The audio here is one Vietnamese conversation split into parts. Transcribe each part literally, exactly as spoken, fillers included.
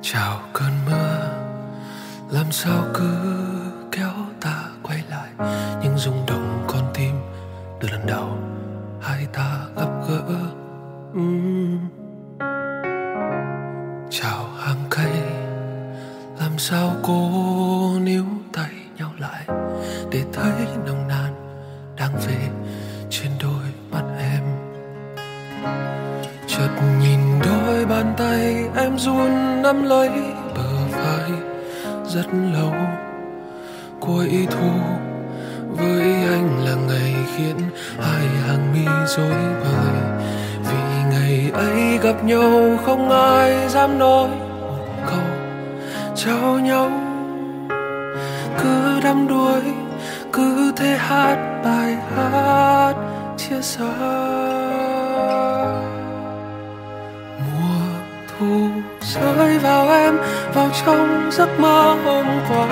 Chào cơn mưa, làm sao cứ kéo ta quay lại những rung động con tim từ lần đầu hai ta gặp gỡ. uhm. Chào hàng cây, làm sao cô níu tay nhau lại để thấy nồng nàn đang về trên đôi mắt em. Chợt nhìn đôi bàn tay em run nắm lấy bờ vai rất lâu. Cuối thu với anh là ngày khiến hai hàng mi rối bời, vì ngày ấy gặp nhau không ai dám nói một câu chào nhau. Cứ đắm đuối, cứ thế hát bài hát chia xa. Mùa thu rơi vào em, vào trong giấc mơ hôm qua.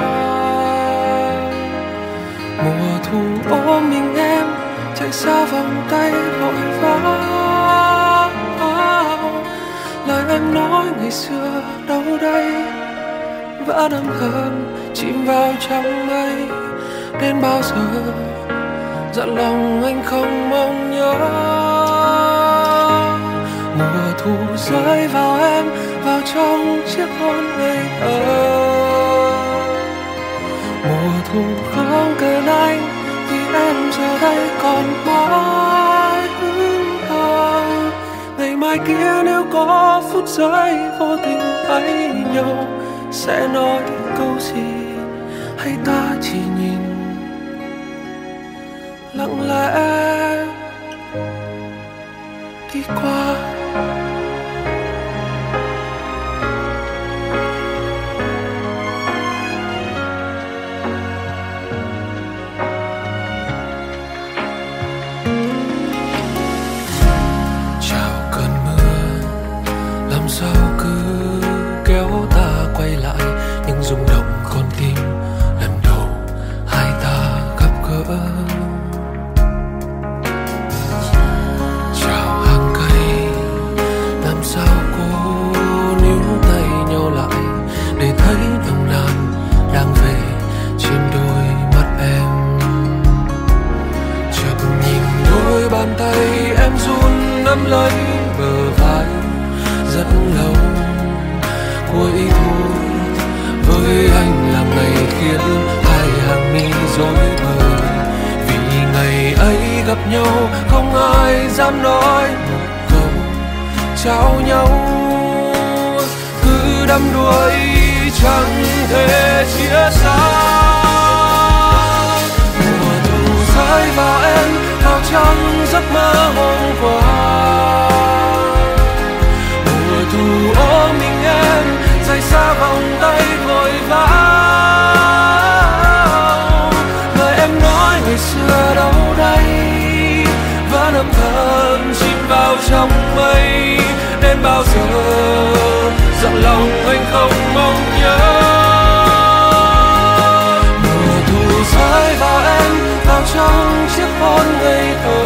Mùa thu ôm mình em, chạy xa vòng tay vội vã. Lời em nói ngày xưa đâu đây, vẫn âm thầm chìm vào trong mây. Đến bao giờ dặn lòng anh không mong nhớ. Mùa thu rơi vào em, vào trong chiếc hôn ngây thơ. Mùa thu không cần anh, vì em giờ đây còn mãi hững hờ. Ngày mai kia nếu có phút giây vô tình thấy nhau, sẽ nói câu gì hay ta chỉ nhìn lặng lẽ đi qua. Chào cơn mưa, làm sao cứ kéo ta quay lại những rung động con tim lần đầu hai ta gặp gỡ. Chào hàng cây, làm sao cô níu tay nhau lại để thấy nồng nàn đang về trên đôi mắt em. Chợt nhìn đôi bàn tay em run nắm lấy bờ vai rất lâu. Cuối thu với anh là ngày khiến hai hàng mi rối bời, vì ngày ấy gặp nhau không ai dám nói một câu chào nhau. Cứ đắm đuối chẳng thể chia xa. Mùa thu rơi vào em, vào trong giấc mơ hôm qua. Mùa thu ôm mình em, rời xa vòng tay vội vã. Lời em nói ngày xưa đâu đây, vẫn âm thầm chìm vào trong mây. Đến bao giờ dặn lòng anh không mong nhớ. Mùa thu rơi vào em, vào trong chiếc hôn ngây thơ.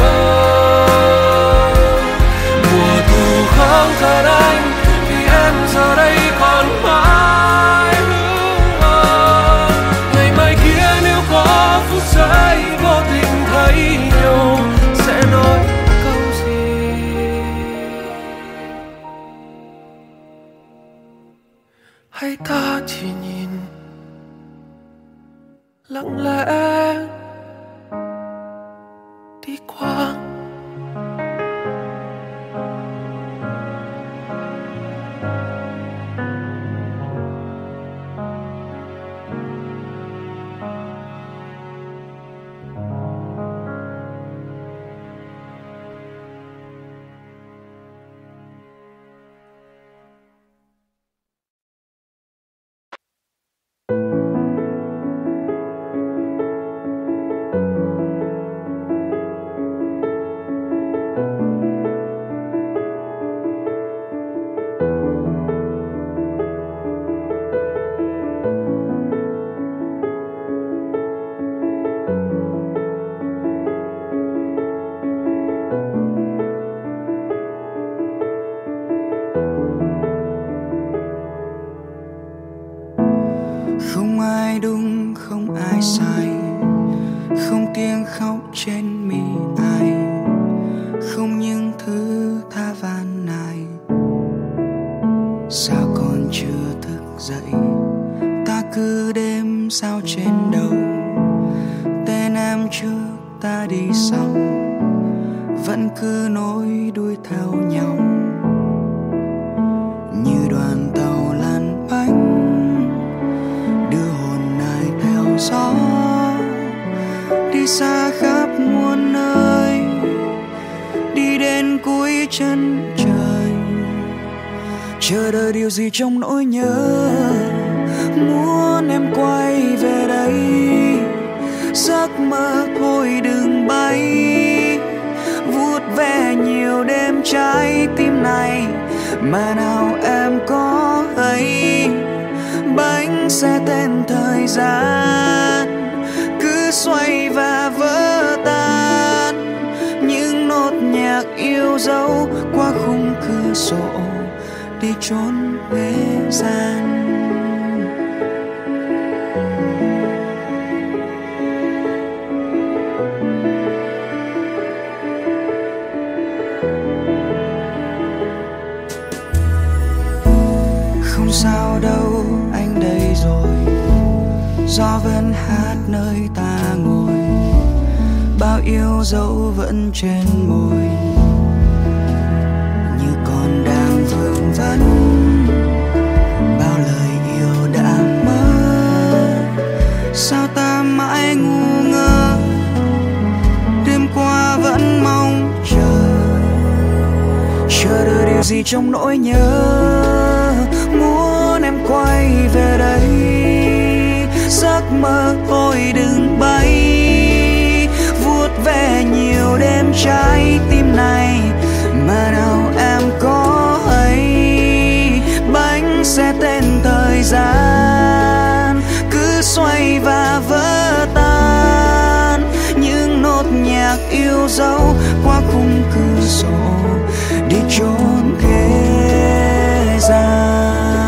Mùa thu không cần anh, vì em giờ đây còn mãi hững hờ. Ngày mai kia nếu có phút giây vô tình thấy nhau, sẽ nói câu gì hay ta chỉ nhìn lặng lẽ đi qua. trên mi ai, không những thứ tha van nài. Sao còn chưa thức dậy, ta cứ đêm sao trên đầu. Tên em trước ta đi sau, vẫn cứ nối đuôi theo nhau. Như đoàn tàu lăn bánh, đưa hồn này theo gió, đi xa khắp muôn nơi, đi đến cuối chân trời. Chờ đợi điều gì trong nỗi nhớ, muốn em quay về đây. Giấc mơ thôi đừng bay, vuốt ve nhiều đêm trái tim này mà nào em có hay. Bánh xe tên thời gian cứ xoay và vỡ tan, những nốt nhạc yêu dấu qua khung cửa sổ đi trốn thế gian. Không sao đâu anh đây rồi, gió vẫn hát nơi ta ngồi, bao yêu dấu vẫn trên môi, như còn đang vương vấn bao lời yêu đã mất. Sao ta mãi ngu ngơ, đêm qua vẫn mong chờ, chờ đợi điều gì trong nỗi nhớ, muốn em quay về đây. Giấc mơ thôi đừng bay, vuốt ve nhiều đêm trái tim này mà nào em có hay. Bánh xe tên thời gian cứ xoay và vỡ tan, những nốt nhạc yêu dấu qua khung cửa sổ đi trốn thế gian.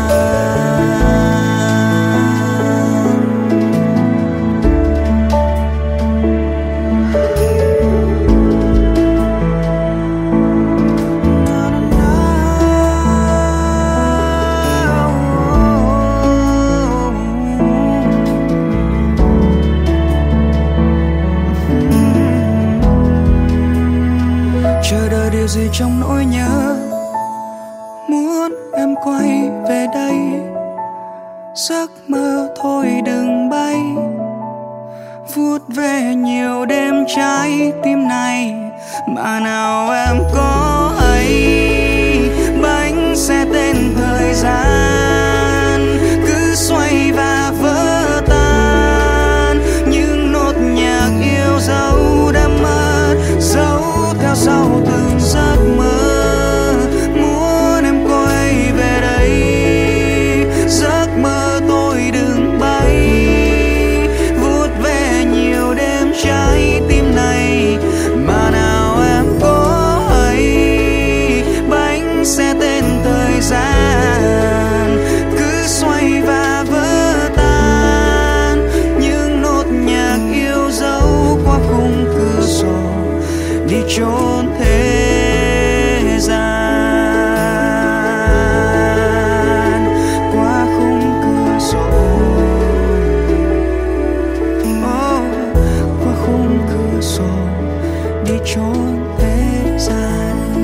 Điều gì trong nỗi nhớ, muốn em quay về đây. Giấc mơ thôi đừng bay, vuốt ve nhiều đêm trái tim này mà nào em có hay. Bánh xe tên thời gian cứ xoay và vỡ tan, những nốt nhạc yêu dấu đã mất, dấu theo sau từng giấc mơ. Muốn em quay về đây, giấc mơ tôi đừng bay, vuốt ve nhiều đêm trái tim này mà nào em có hay. Bánh xe tên thời gian cứ xoay và vỡ tan, những nốt nhạc yêu dấu qua khung cửa sổ đi trốn thế gian, qua khung cửa sổ, oh, qua khung cửa sổ đi trốn thế gian.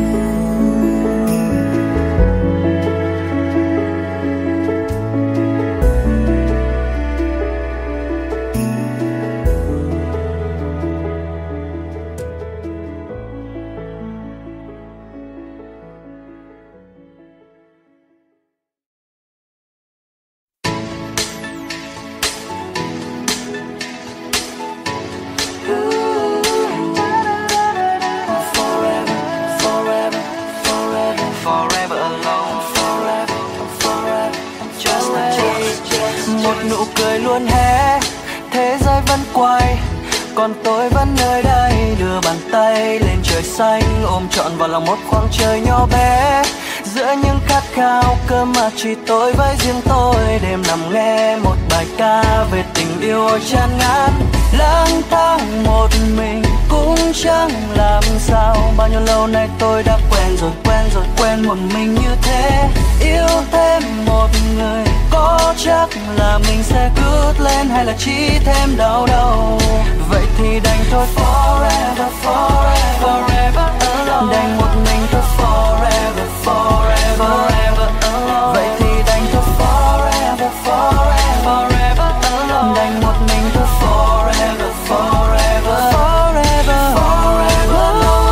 Nụ cười luôn hé, thế giới vẫn quay, còn tôi vẫn nơi đây đưa bàn tay lên trời xanh, ôm trọn vào lòng một khoảng trời nhỏ bé. Giữa những khát khao cơ mà chỉ tôi với riêng tôi, đêm nằm nghe một bài ca về tình yêu tràn ngát. Lang thang một mình cũng chẳng làm sao. Bao nhiêu lâu nay tôi đã quen rồi, quen rồi, quen một mình như thế. Yêu thêm một người có chắc là mình sẽ cướp lên hay là chỉ thêm đau đầu. Vậy thì đành thôi forever, forever, forever alone. Đành một mình thôi forever, forever, forever alone. Vậy thì đành thôi forever, forever, forever alone. Đành một mình thôi forever, forever, forever, forever alone.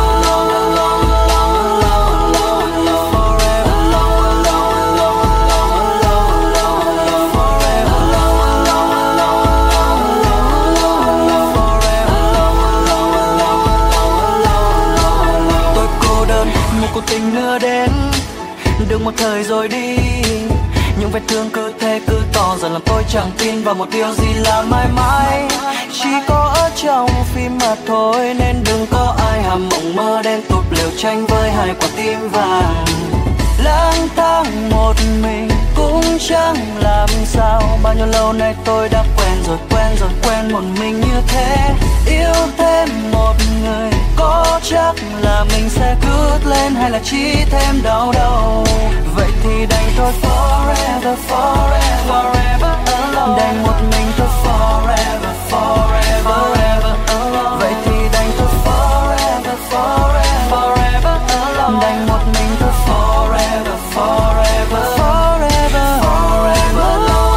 Cuộc tình nữa đến, được một thời rồi đi. Những vết thương cứ thế cứ to dần làm tôi chẳng tin vào một điều gì là mãi mãi. Chỉ có ở trong phim mà thôi, nên đừng có ai hàm mộng mơ đen tụt liều tranh với hai quả tim vàng. Lang thang một mình cũng chẳng làm sao. Bao nhiêu lâu nay tôi đã quen rồi, quen rồi, quen một mình như thế. Yêu thêm một người có chắc là mình sẽ cướp lên hay là chỉ thêm đau đầu. Vậy thì đành thôi forever, forever, forever alone. Đành một mình thôi forever, forever, forever alone. Vậy thì đành thôi forever, forever, forever alone. Đành một mình thôi forever, forever, forever, forever alone.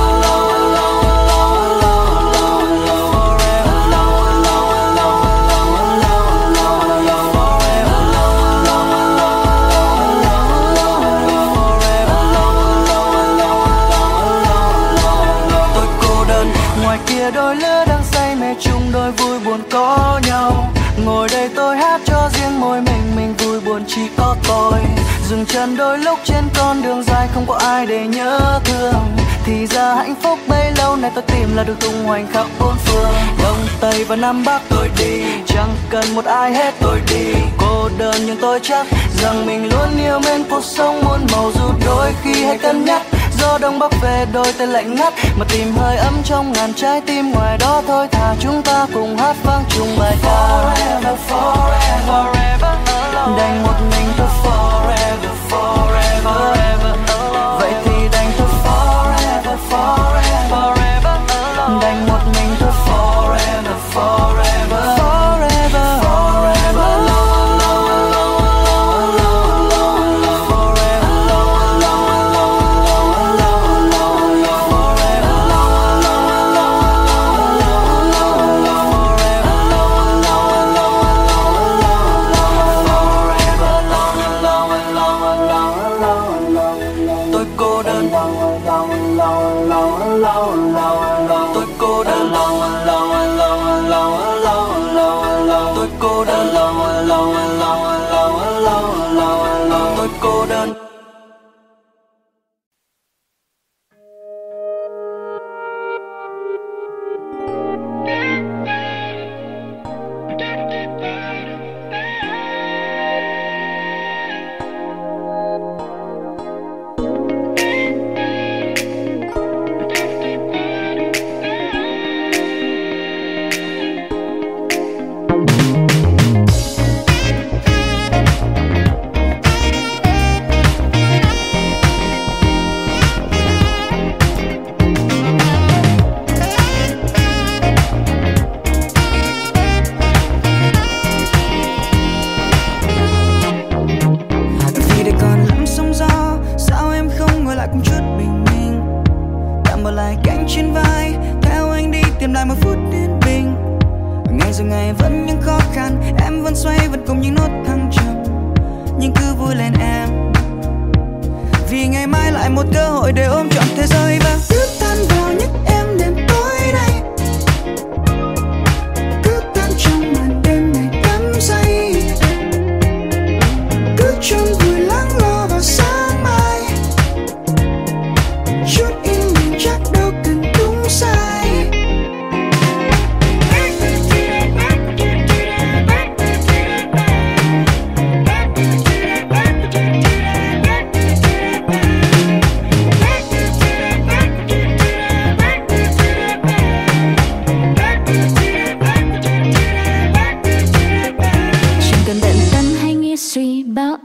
Đôi lứa đang say mê chung đôi vui buồn có nhau. Ngồi đây tôi hát cho riêng môi mình, mình vui buồn chỉ có tôi. Dừng chân đôi lúc trên con đường dài không có ai để nhớ thương. Thì ra hạnh phúc bấy lâu nay tôi tìm là được tung hoành khắp bốn phương. Đông Tây và Nam Bắc tôi đi, chẳng cần một ai hết tôi đi. Cô đơn nhưng tôi chắc rằng mình luôn yêu mến cuộc sống muôn màu. Dù đôi khi hay cân nhắc gió đông bắc về đôi tay lạnh ngắt, mà tìm hơi ấm trong ngàn trái tim ngoài đó thôi. Thà chúng ta cùng hát vang chung bài ca forever, forever, forever alone. Đành một mình thôi forever, forever, forever alone. Vậy thì đành thôi forever, forever, forever alone. Đành một mình thôi forever, forever, forever, forever alone.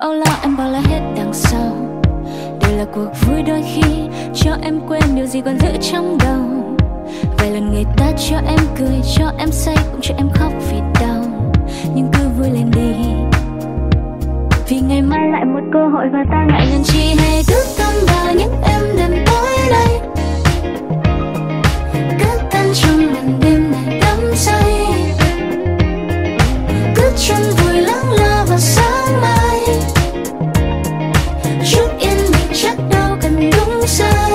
âu lo em bỏ lại hết đằng sau. Đây là cuộc vui đôi khi cho em quên điều gì còn giữ trong đầu. Vài lần người ta cho em cười, cho em say, cũng cho em khóc vì đau. Nhưng cứ vui lên đi, vì ngày mai lại một cơ hội và ta ngại ngần chi. Hay cứ tâm vào những em đêm tối nay, cứ tan trong màn đêm này đắm say, cứ chân vui lắng lo vào sáng mai. Chút yên bình chắc đâu cần đúng sai.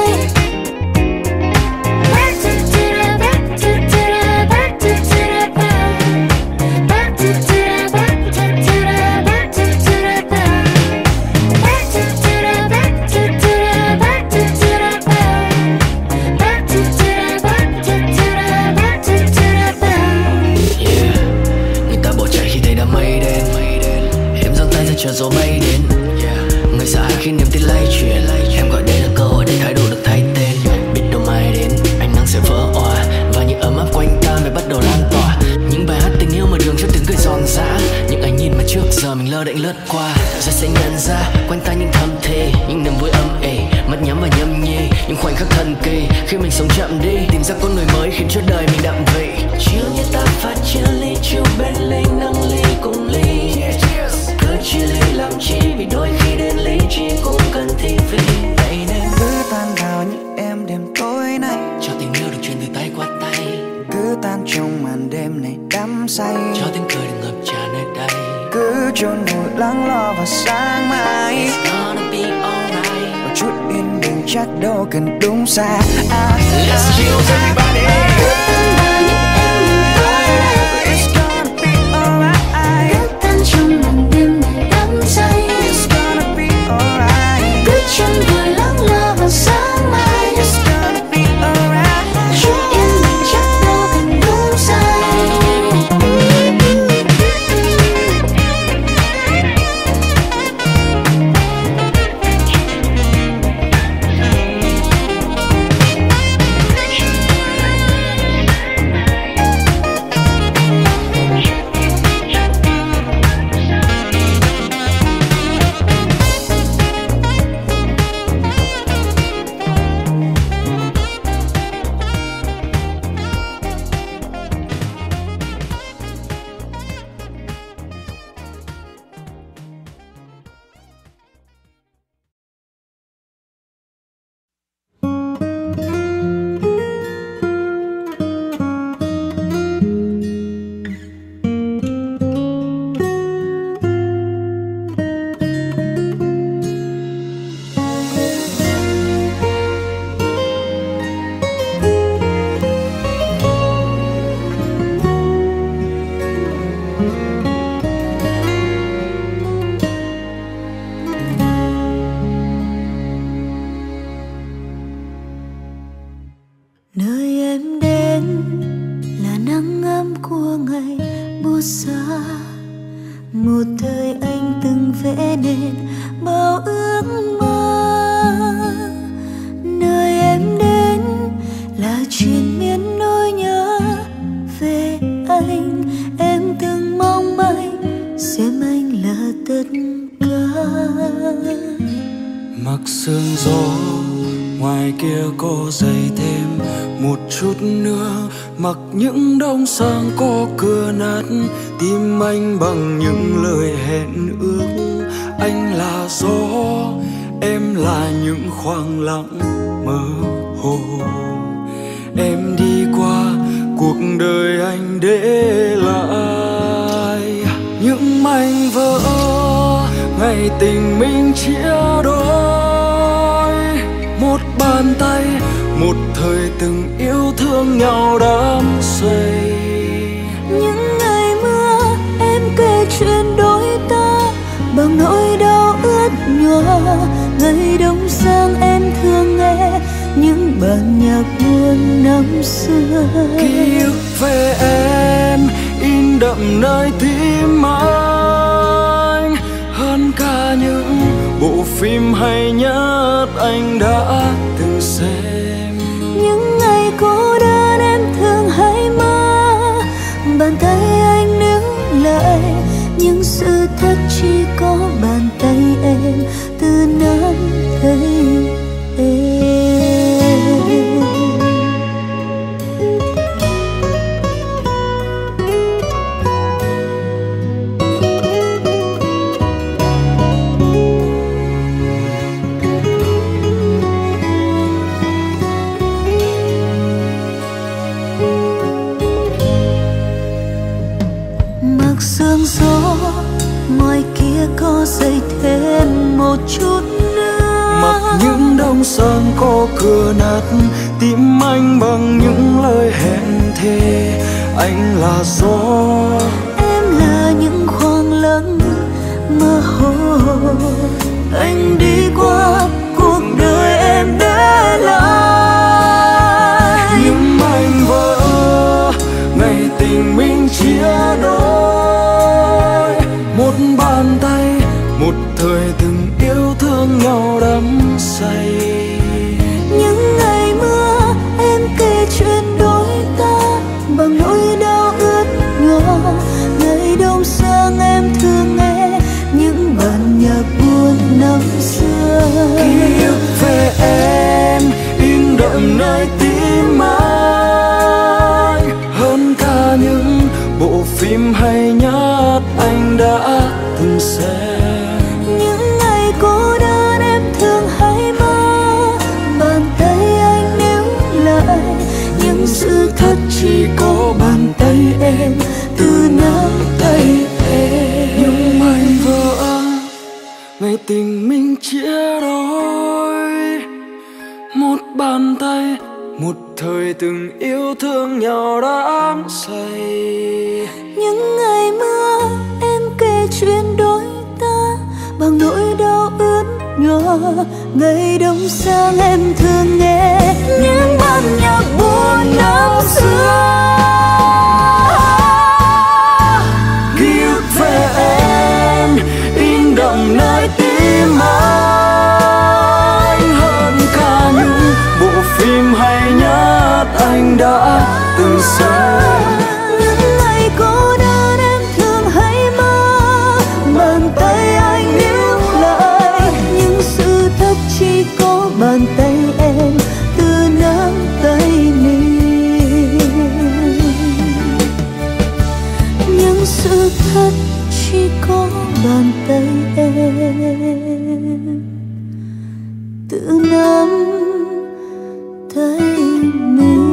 Chờ gió bay đến, người xa khi niềm tin lay chuyển. Em gọi đây là cơ hội để thái độ được thay tên. Biết đâu mai đến ánh nắng sẽ vỡ òa và những ấm áp quanh ta mới bắt đầu lan tỏa. Những bài hát tình yêu mà đường cho tiếng cười giòn giã, những ánh nhìn mà trước giờ mình lơ đễnh lướt qua. Rồi sẽ nhận ra quanh ta những thầm thề, những niềm vui âm ỉ, mắt nhắm và nhâm nhi, những khoảnh khắc thần kỳ khi mình sống chậm đi, tìm ra con người mới khiến cho đời mình đậm vị. Chiều như ta pha chia ly, chiều bên ly nâng ly cùng ly. Cứ chia ly làm chi, vì đôi khi đến lý trí cũng cần thi vị. Vậy nên cứ tan vào những em đêm tối nay, cho tình yêu được truyền từ tay qua tay. cứ tan trong màn đêm này đắm say, cho tiếng cười được ngập tràn nơi đây. cứ chôn vùi lắng lo vào sáng mai. It's gonna be alright. Một chút yên bình chắc đâu cần đúng sai. À, Let's chill everybody. It's gonna be alright. Cứ tan trong màn đêm này đắm say, It's gonna be alright. cứ chân vui lắng lo vào sáng mai. It's gonna be alright. Chút yên bình chắc đâu cần đúng sai. Nơi em đến là nắng ấm của ngày buốt xa, một thời anh từng vẽ nên bao ước mơ. Nơi em đến là triền miên nỗi nhớ về anh, em từng mong manh xem anh là tất cả. Mặc sương gió ngoài kia có dày thêm một chút nữa, mặc những đông sang có cửa nát, tim anh bằng những lời hẹn ước. Anh là gió, em là những khoảng lặng mơ hồ. Em đi qua cuộc đời anh để lại những mảnh vỡ ngày tình mình chia đôi. Một bàn tay, một thời từng yêu thương nhau đắm say. Những ngày mưa em kể chuyện đôi ta bằng nỗi đau ướt nhòa. Ngày đông sang em thường nghe những bản nhạc buồn năm xưa. Ký ức về em in đậm nơi tim anh, hơn cả những bộ phim hay nhất anh đã từng xem. Những ngày cô đơn em thường hay mơ, bàn tay anh níu lại nhưng sự thật chỉ có bàn tay em từ nắm tay em. Sương gió ngoài kia có dậy thêm một chút nữa, mặc những đông sơn có cửa nát, tim anh bằng những lời hẹn thề. Anh là gió, em là những khoảng lặng mơ hồ. Anh đi qua cuộc đời em để lại những mảnh vỡ ngày tình mình chia đôi. Một bàn tay, một thời từng yêu thương nhau đắm say. Những ngày mưa em kể chuyện đôi ta bằng nỗi đau ướt nhòa. Ngày đông sang em thường nghe những bản nhạc buồn năm xưa. Ký ức về em in đậm nơi tim anh, hơn cả những bộ phim hay nhất anh đã từng xem. Những ngày cô đơn em thường hay mơ, bàn tay anh níu lại những sự thật chỉ có bàn tay em từ nắm tay em. Những mảnh vỡ ngày tình mình chia đôi. Một bàn tay, một thời từng yêu thương nhau đắm say. Những ngày mưa em kể chuyện đôi ta bằng nỗi đau ướt nhòa. Ngày đông sang em thường nghe những bản nhạc buồn năm xưa. Ký ức về em in đậm nơi tim anh, hơn cả những bộ phim hay nhất anh đã từng xem. Những ngày cô đơn em thường hay mơ, bàn tay anh níu lại những sự thật chỉ có bàn tay em từ nắm tay mình. Những sự thật chỉ có bàn tay em tự nắm tay mình.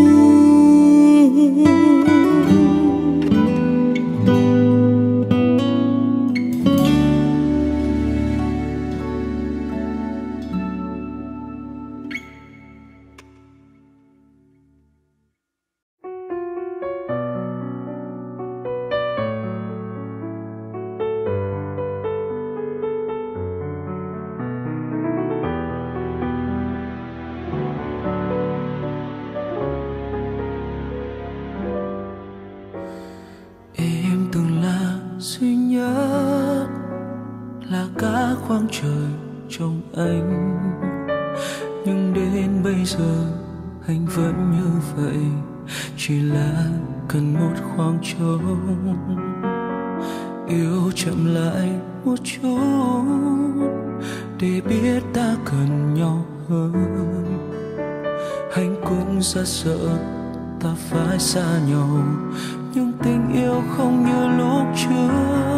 duy nhất là cả khoảng trời trong anh, nhưng đến bây giờ anh vẫn như vậy, chỉ là cần một khoảng trống. Yêu chậm lại một chút để biết ta cần nhau hơn. Anh cũng rất sợ ta phải xa nhau, nhưng tình yêu không như lúc trước.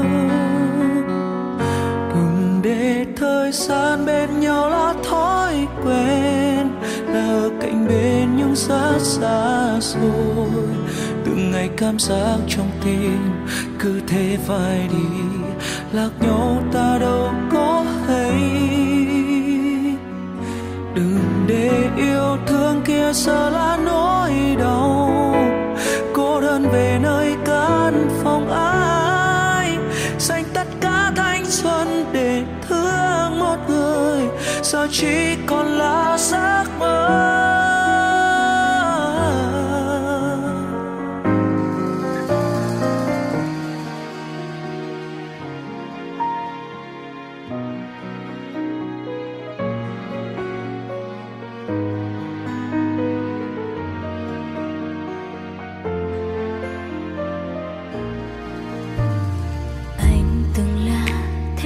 Đừng để thời gian bên nhau là thói quen, là ở cạnh bên nhưng rất xa xôi. Từng ngày cảm giác trong tim cứ thế phai đi, lạc nhau ta đâu có hay. Đừng để yêu thương kia giờ là nỗi đau, cô đơn về nơi căn phòng ai, dành tất cả thanh xuân để thương một người, giờ chỉ còn là giấc mơ.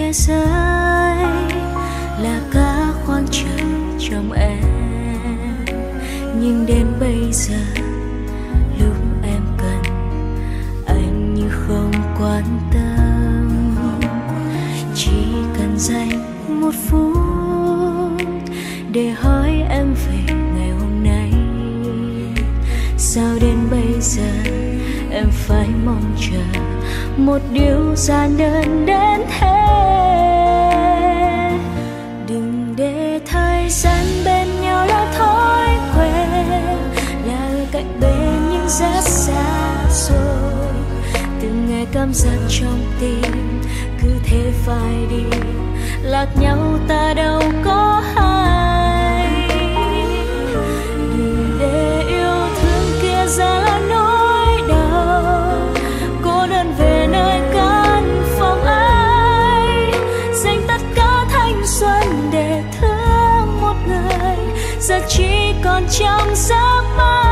thế giới là cả khoảng trời trong em, nhưng đến bây giờ lúc em cần anh như không quan tâm. Chỉ cần dành một phút để hỏi em về ngày hôm nay, sao đến bây giờ em phải mong chờ một điều giản đơn đến thế. Đừng để thời gian bên nhau là thói quen, là ở cạnh bên nhưng rất xa rồi. Từng ngày cảm giác trong tim cứ thế phải đi, lạc nhau ta đâu có hay. Đừng để yêu thương kia ra là nỗi đau, cô đơn về nơi căn phòng ấy, dành tất cả thanh xuân để thương một người, giờ chỉ còn trong giấc mơ.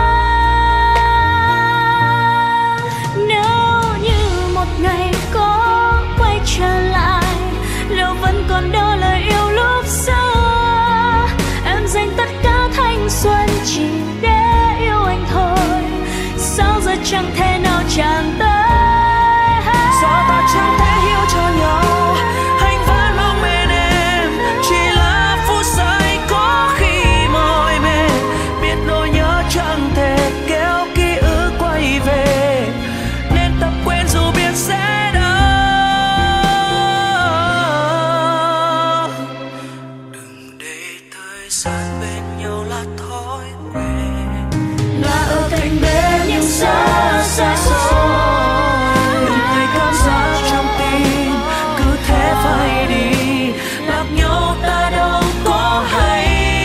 Nếu như một ngày có quay trở lại, liệu vẫn còn đó lời yêu lúc xưa? Em dành tất cả thanh xuân chỉ để yêu anh thôi, sao giờ chẳng thể nào chạm tới? Sao ta chẳng thể hiểu cho nhau, anh vẫn luôn bên em, chỉ là phút giây có khi mỏi mệt, biết nỗi nhớ chẳng thể kéo ký ức quay về, nên tập quên dù biết sẽ đau. Đừng để thời gian bên nhau là thói quen, Là ở cạnh bên nhưng xa xa xôi. từng ngày cảm giác trong tim cứ thế phải đi, lạc nhau ta đâu có hay.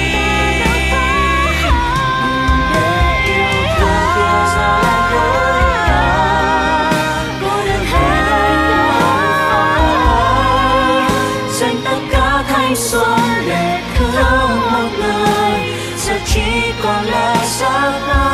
Để yêu thương kia ra là nỗi đau, cô đơn thế nơi căn phòng ấy, dành tất cả thanh xuân để thương một người, giờ chỉ còn là giấc mơ.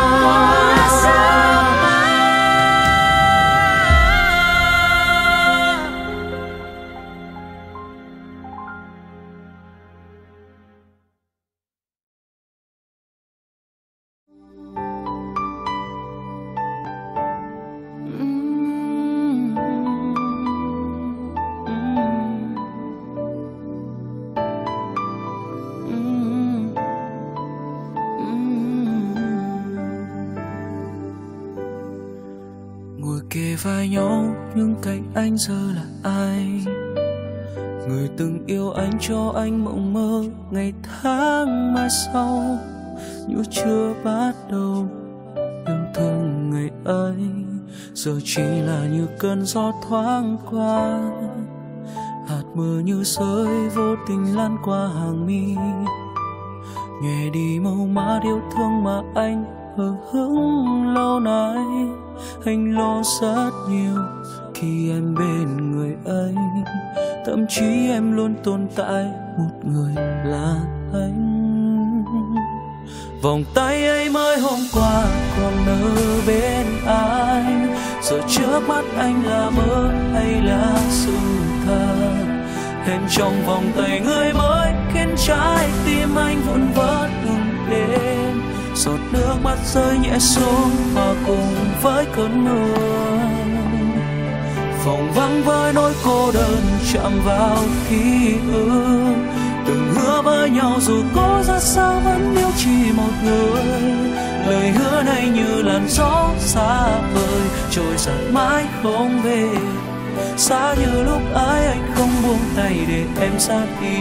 Ngồi kề vai nhau nhưng cạnh anh giờ là ai? Người từng yêu anh cho anh mộng mơ ngày tháng mai sau, như chưa bắt đầu yêu thương ngày ấy, giờ chỉ là như cơn gió thoáng qua, hạt mưa như rơi vô tình lan qua hàng mi, nhòe đi màu má yêu thương mà anh hờ hững lâu nay. Anh lo rất nhiều khi em bên người ấy, thậm chí em luôn tồn tại một người là anh. Vòng tay ấy mới hôm qua còn ở bên anh, giờ trước mắt anh là mơ hay là sự thật? Em trong vòng tay người mới khiến trái tim anh vụn vỡ từng đêm, giọt nước mắt rơi nhẹ xuống hòa cùng với cơn mưa. Phòng vắng với nỗi cô đơn chạm vào ký ức, từng hứa với nhau dù có ra sao vẫn yêu chỉ một người. Lời hứa này như làn gió xa vời trôi giạt mãi không về, xa như lúc ấy anh không buông tay để em ra đi.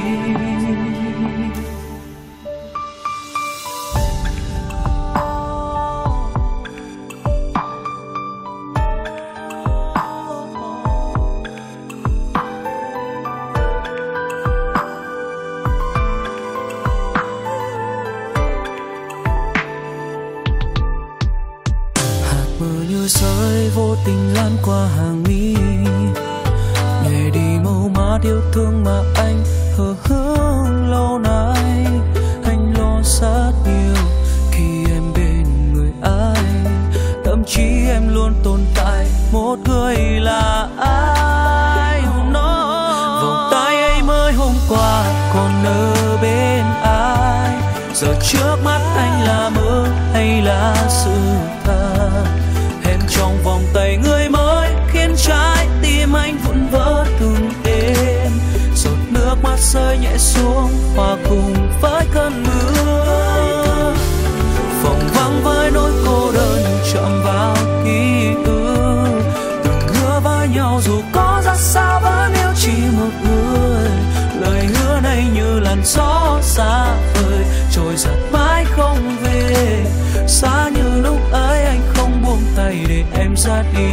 Rơi vô tình lan qua hàng mi, nhòe đi màu má yêu thương mà anh hờ hững lâu nay. Anh lo rất nhiều khi em bên người ai, thậm chí em luôn tồn tại một người là ai. Nó vòng giờ trước mắt anh là mơ hay là sự thật. Em trong vòng tay người mới khiến trái tim anh vụn vỡ từng đêm. Giọt nước mắt rơi nhẹ xuống hòa cùng với cơn mưa. Phòng vắng với nỗi cô đơn chạm vào ký ức. Từng hứa với nhau dù có ra sao vẫn yêu chỉ một người. Lời hứa này như làn gió xa vời trôi giạt mãi không về. Xa như lúc ấy anh không buông tay để em ra đi.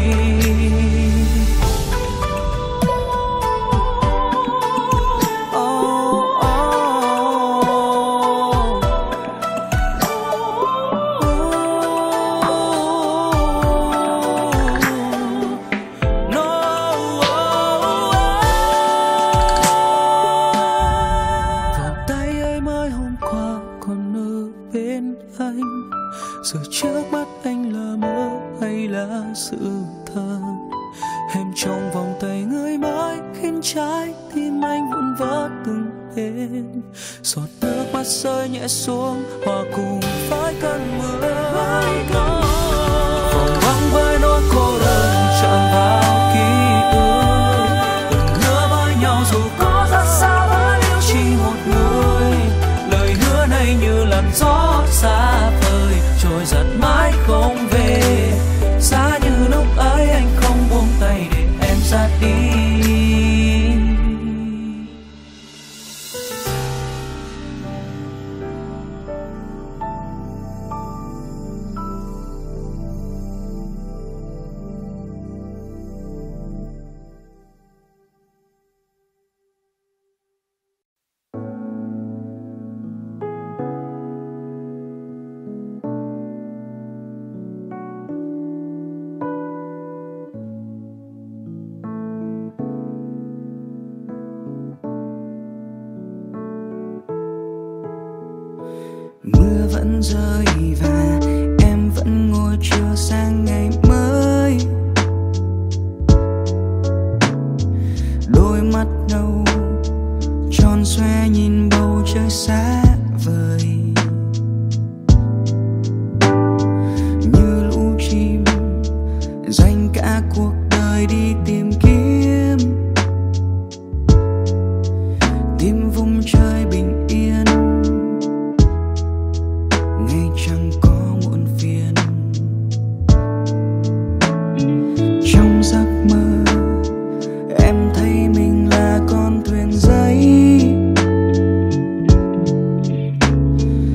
Giờ trước mắt anh là mơ hay là sự thật. Em trong vòng tay người mới khiến trái tim anh vụn vỡ từng đêm. Giọt nước mắt rơi nhẹ xuống hòa cùng với cơn mưa. Phòng vắng với nỗi cô đơn chạm vào ký ức. Từng hứa với nhau dù có ra sao vẫn yêu chỉ một người. Lời hứa này như làn gió xa vời trôi giạt mãi không về. Xa như lúc ấy anh không buông tay để em ra đi. Mưa vẫn rơi và em vẫn ngồi chờ sang ngày mới. Đôi mắt nâu tròn xoe nhìn bầu trời xa vời. Như lũ chim dành cả cuộc đời đi tìm kiếm, tìm vùng trời bình yên. Ngày chẳng có muộn phiền. Trong giấc mơ em thấy mình là con thuyền giấy.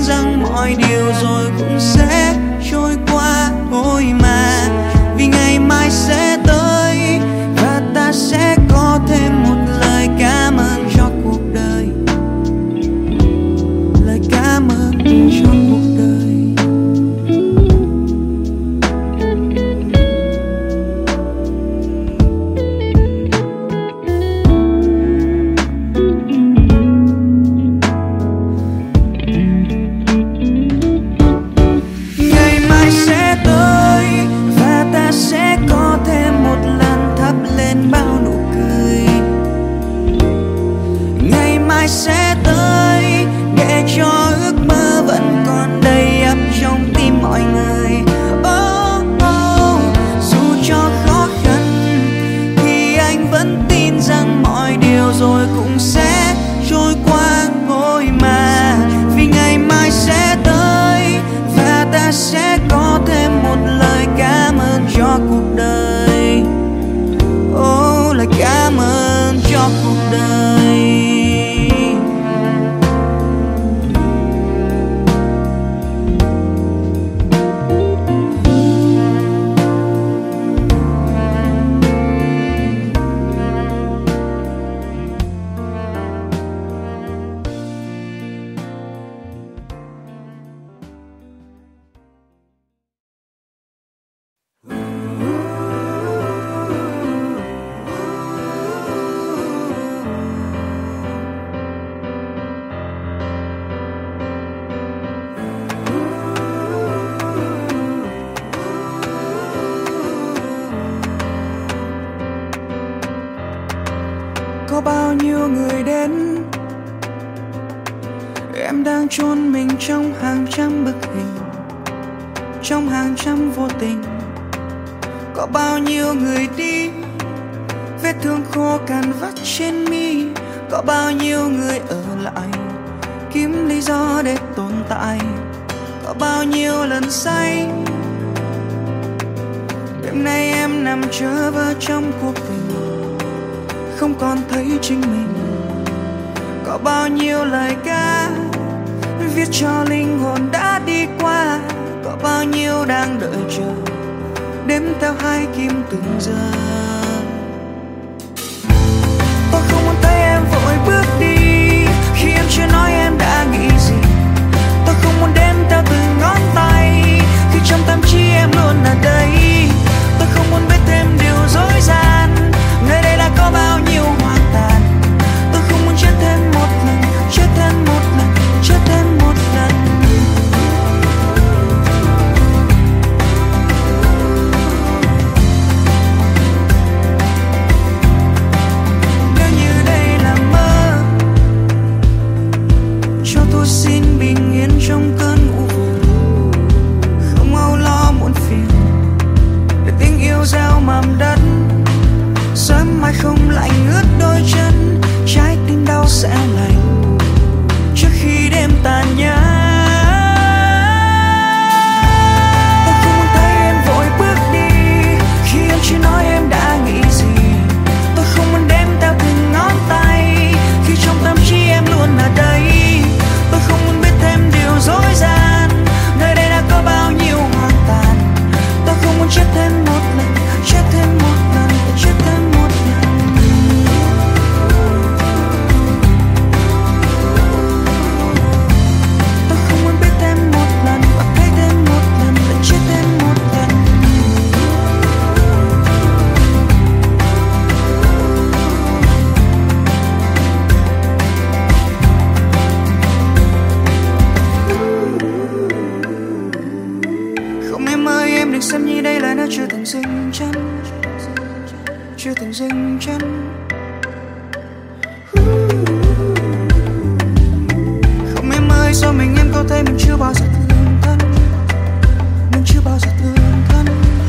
rằng mọi điều rồi cũng sẽ trôi qua thôi mà. Vì ngày mai sẽ tới và ta sẽ có thêm một lời cảm ơn cho cuộc đời. Lời cảm ơn cho cuộc đời. Ngày mai sẽ tới và ta sẽ có thêm một lần thắp lên bao nụ cười. Ngày mai sẽ tới để cho ước mơ vẫn còn đầy ắp trong tim mọi người. Oh, oh, dù cho khó khăn thì anh vẫn tin rằng mọi điều rồi cũng sẽ trôi qua thôi mà. Vì ngày mai sẽ tới và ta sẽ có thêm một lời cảm ơn cho cuộc đời. Oh, lời cảm ơn cho cuộc đời. Có bao nhiêu người đến, em đang chôn mình trong hàng trăm bức hình, trong hàng trăm vô tình. Có bao nhiêu người đi, vết thương khô cằn vắt trên mi. Có bao nhiêu người ở lại, kiếm lý do để tồn tại. Có bao nhiêu lần say, đêm nay em nằm trở vơ trong cuộc tình, không còn thấy chính mình. Có bao nhiêu lời ca viết cho linh hồn đã đi qua. Có bao nhiêu đang đợi chờ, đếm theo hai kim từng giờ. Tôi không muốn thấy em vội bước đi khi em chưa nói em đã nghĩ gì. Tôi không muốn đếm theo từng ngón tay khi trong tâm trí em luôn ở đây. Tôi không muốn biết thêm điều dối gian, nơi đây đã có bao nhiêu hoang tàn. Tôi không muốn chết thêm một lần, chết thêm một lần, chết thêm một lần. Nếu như đây là mơ, cho tôi xin bình yên trong cơn u buồn, không âu lo muộn phiền, để tình yêu gieo mầm đất. Sớm mai không lạnh ướt đôi chân, trái tim đau sẽ lành trước khi đêm tàn nhẫn. Tôi không muốn thấy em vội bước đi khi em chưa nói em đã nghĩ gì. Tôi không muốn đếm theo từng ngón tay khi trong tâm trí em luôn ở đây. Tôi không muốn biết thêm điều dối gian, nơi đây đã có bao nhiêu hoang tàn. Tôi không muốn chết thêm một lần, chết thêm một lần, chết thêm một lần. Tôi không muốn biết thêm một lần và thấy thêm một lần và chết thêm một lần. Không em ơi, em đừng xem như đây là nơi chưa từng dừng chân, chưa từng dừng chân. Không em ơi, sao mình em có thấy mình chưa bao giờ thương thân, mình chưa bao giờ thương thân.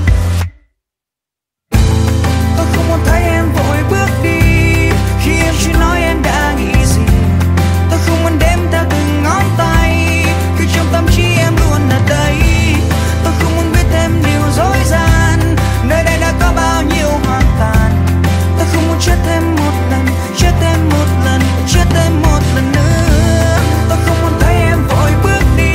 Tôi không muốn thấy em vội bước đi khi em chưa nói em đã nghĩ gì. Tôi không muốn đếm theo từng ngón tay khi trong tâm trí em luôn ở đây. Tôi không muốn biết thêm điều dối gian, nơi đây đã có bao nhiêu hoang tàn. Tôi không muốn chết thêm một lần, chết thêm một lần, chết thêm một lần nữa. Tôi không muốn thấy em vội bước đi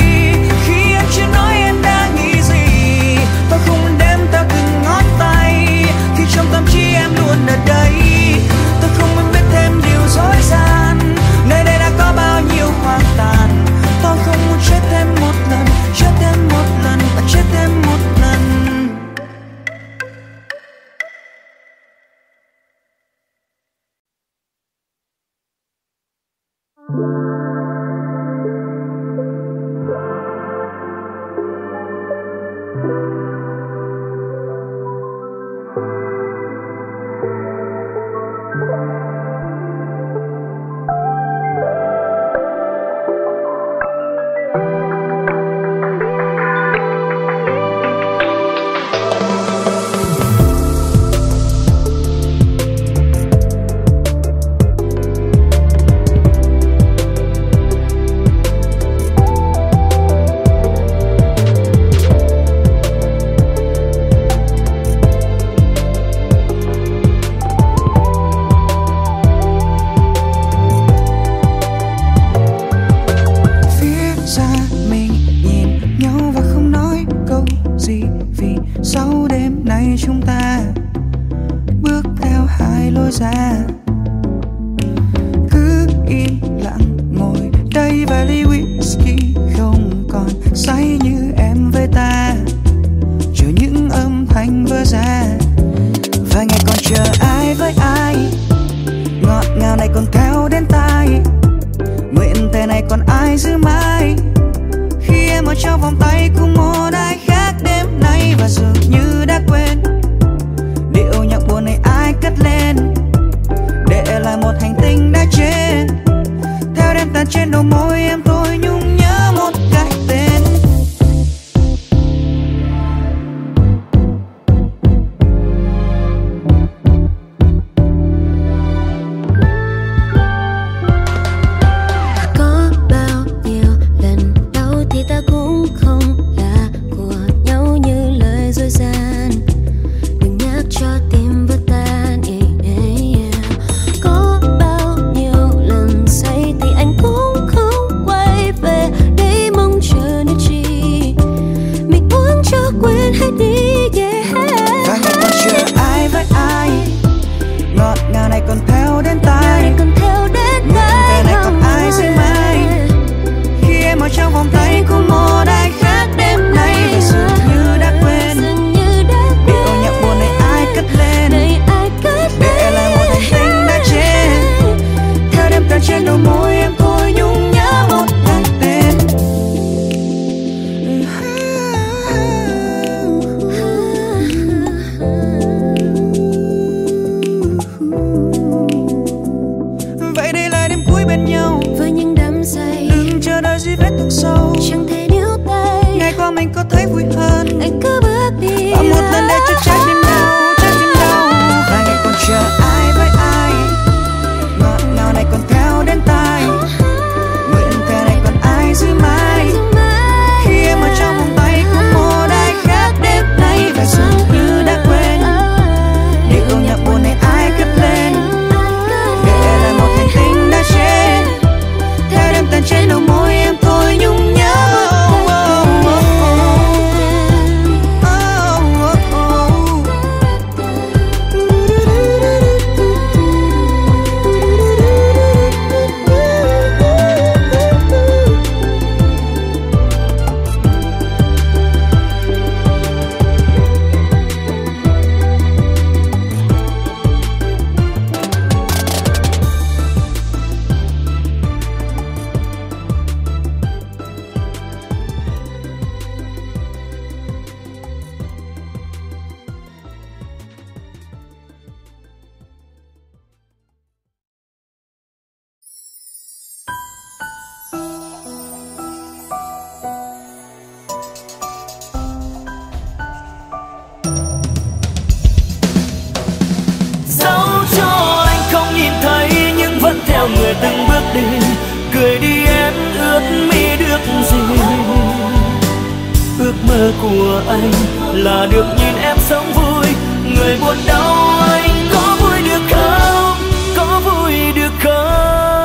người từng bước đi. Cười đi em ước mi được gì? Ước mơ của anh là được nhìn em sống vui. Người buồn đau anh có vui được không? Có vui được không?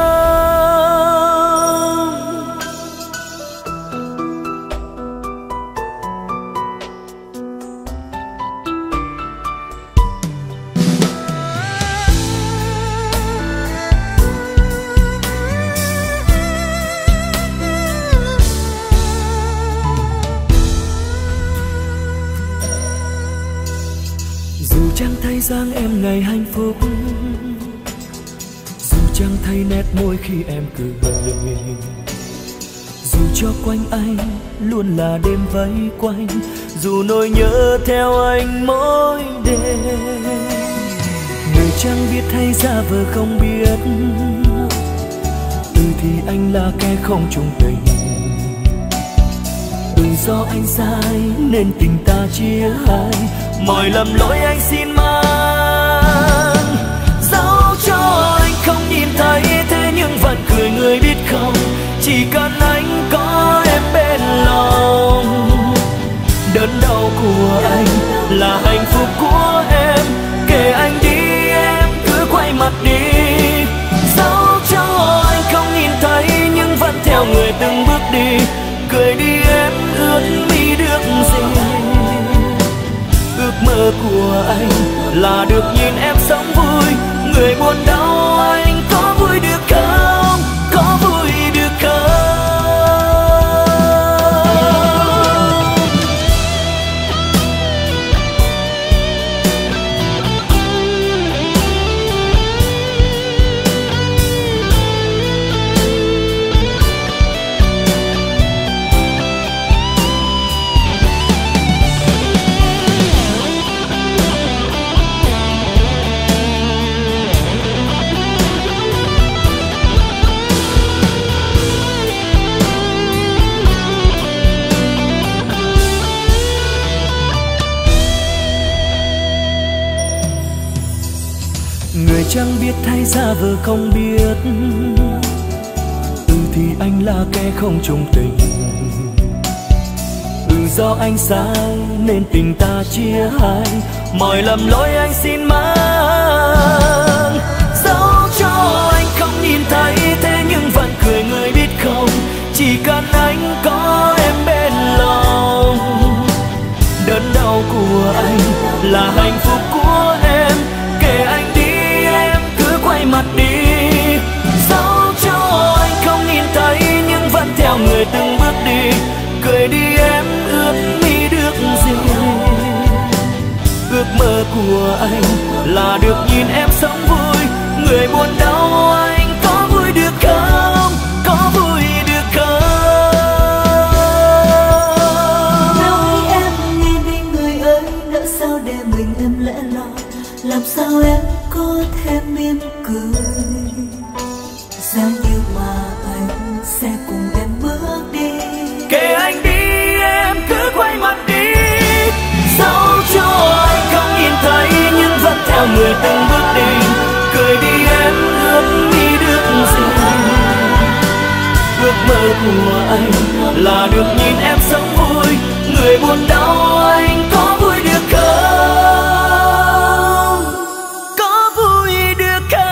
Chẳng thấy dáng em ngày hạnh phúc, dù chẳng thấy nét môi khi em cười, dù cho quanh anh luôn là đêm vây quanh, dù nỗi nhớ theo anh mỗi đêm. Người chẳng biết hay giả vờ không biết, ừ thì anh là kẻ không chung tình. Ừ do anh sai nên tình ta chia hai, mọi lầm lỗi anh xin mang. Dẫu cho anh không nhìn thấy thế nhưng vẫn cười người biết không, chỉ cần anh có em bên lòng. Đớn đau của anh là hạnh phúc của em, kể anh đi em cứ quay mặt đi. Dẫu cho anh không nhìn thấy nhưng vẫn theo người từng bước đi. Cười đi em ước mi được gì? Ước mơ của anh là được nhìn em sống vui. Người buồn đau anh có vui được không? Có vui được không? Người chẳng biết hay giả vờ không biết, ừ thì anh là kẻ không chung tình. Ừ do anh sai nên tình ta chia hai, mọi lầm lỗi anh xin mang. Dẫu cho anh không nhìn thấy thế nhưng vẫn cười người biết không, chỉ cần anh có em bên lòng. Đớn đau của anh là hạnh phúc của em, kể anh đi em cứ quay mặt đi. Dẫu cho anh không nhìn thấy nhưng vẫn theo người từng bước đi. Cười đi em ước mi được gì? Ước mơ của anh là được nhìn em sống vui. Người buồn đau anh có vui được không? Có vui được không? Nói em nghe đi người ơi, nỡ sao để mình em lẽ loi, làm sao em có thể mỉm cười. Giá như mà anh sẽ cùng em bước đi. Kể anh đi em cứ quay mặt đi. Dẫu cho anh không nhìn thấy nhưng vẫn theo người từng bước đi. Cười đi em ước mi được gì? Ước mơ của anh là được nhìn em sống vui. Người buồn đau anh có vui được không? Có vui được không?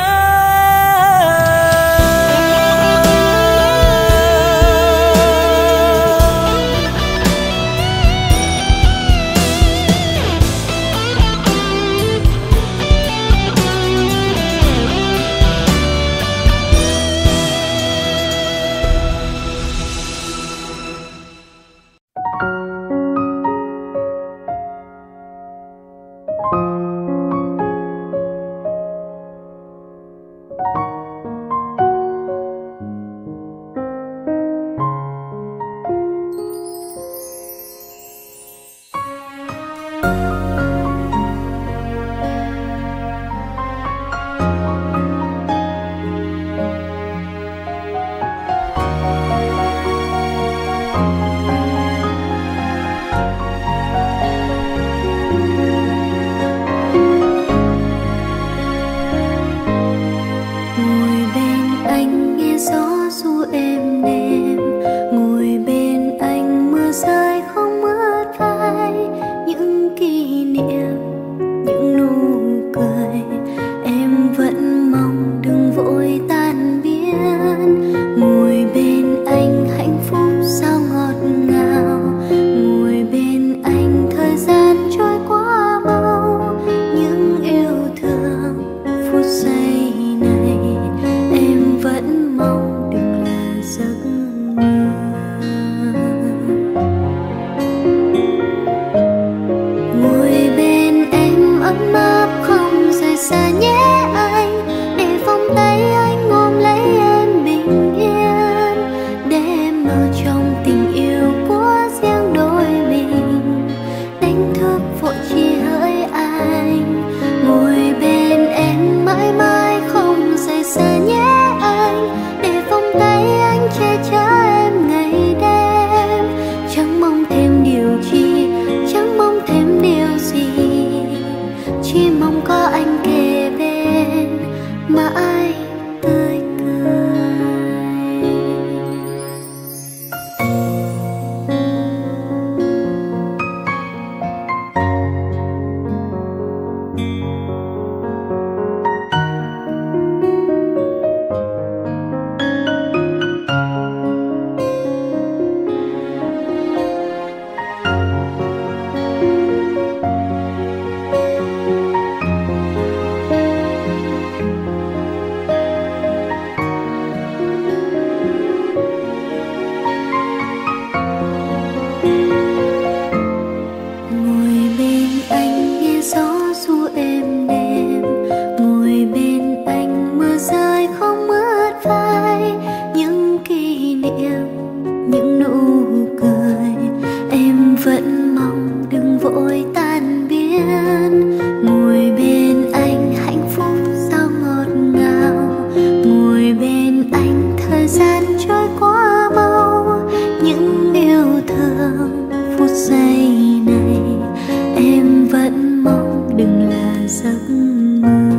say này em vẫn mong đừng là giấc mơ.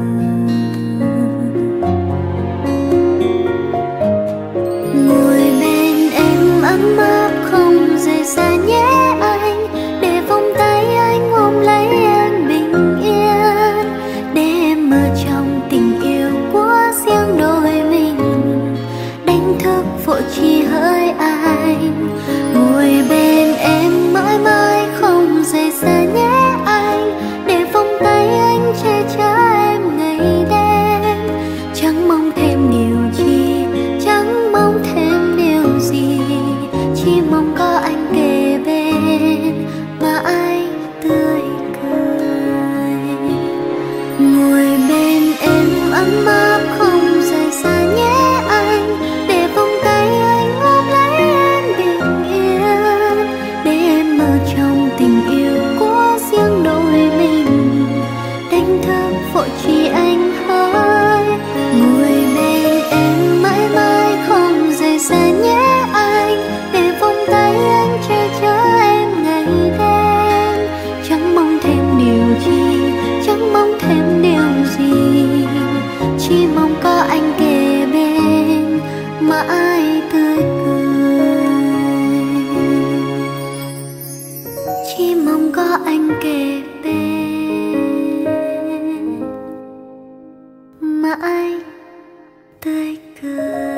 Ngồi bên em ấm áp không rời xa nhé anh, để vòng tay anh ôm lấy em bình yên, để em mơ trong tình yêu của riêng đôi mình, đánh thức vội chỉ hỡi anh. Ngồi bên em mãi mãi không rời xa nhé anh, để vòng tay anh che chở em ngày đêm. Chẳng mong thêm điều chi, chẳng mong thêm điều gì, chỉ mong có anh kề bên mãi tươi cười. Ngồi bên em ấm áp không rời xa nhé anh, để vòng tay anh ôm lấy em bình yên, để em mơ trong tình yêu của riêng đôi mình, đánh thức vội chỉ anh hỡi. Ngồi bên em mãi mãi không rời xa nhé anh, để vòng tay anh che chở em ngày đêm. Chẳng mong thêm điều chi, chẳng mong thêm điều gì, chỉ mong có anh kề bên mãi tươi cười. Chỉ mong có anh kề bên mãi tươi cười.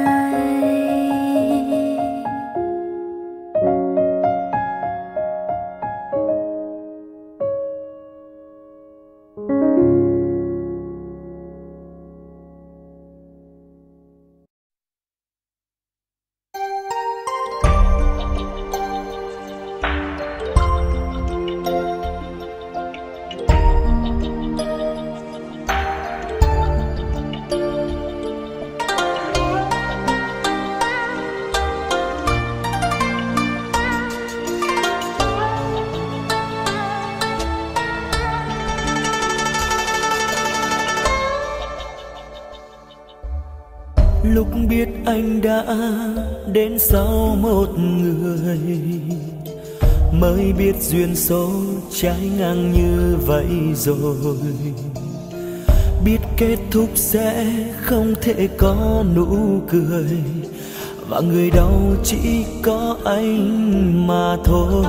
Lúc biết anh đã đến sau một người, mới biết duyên số trái ngang như vậy rồi. Biết kết thúc sẽ không thể có nụ cười, và người đau chỉ có anh mà thôi.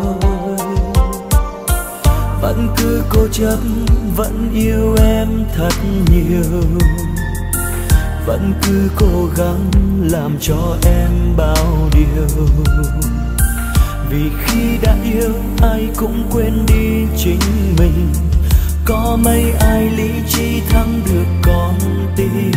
Vẫn cứ cố chấp, vẫn yêu em thật nhiều, vẫn cứ cố gắng làm cho em bao điều. Vì khi đã yêu ai cũng quên đi chính mình, có mấy ai lý trí thắng được con tim.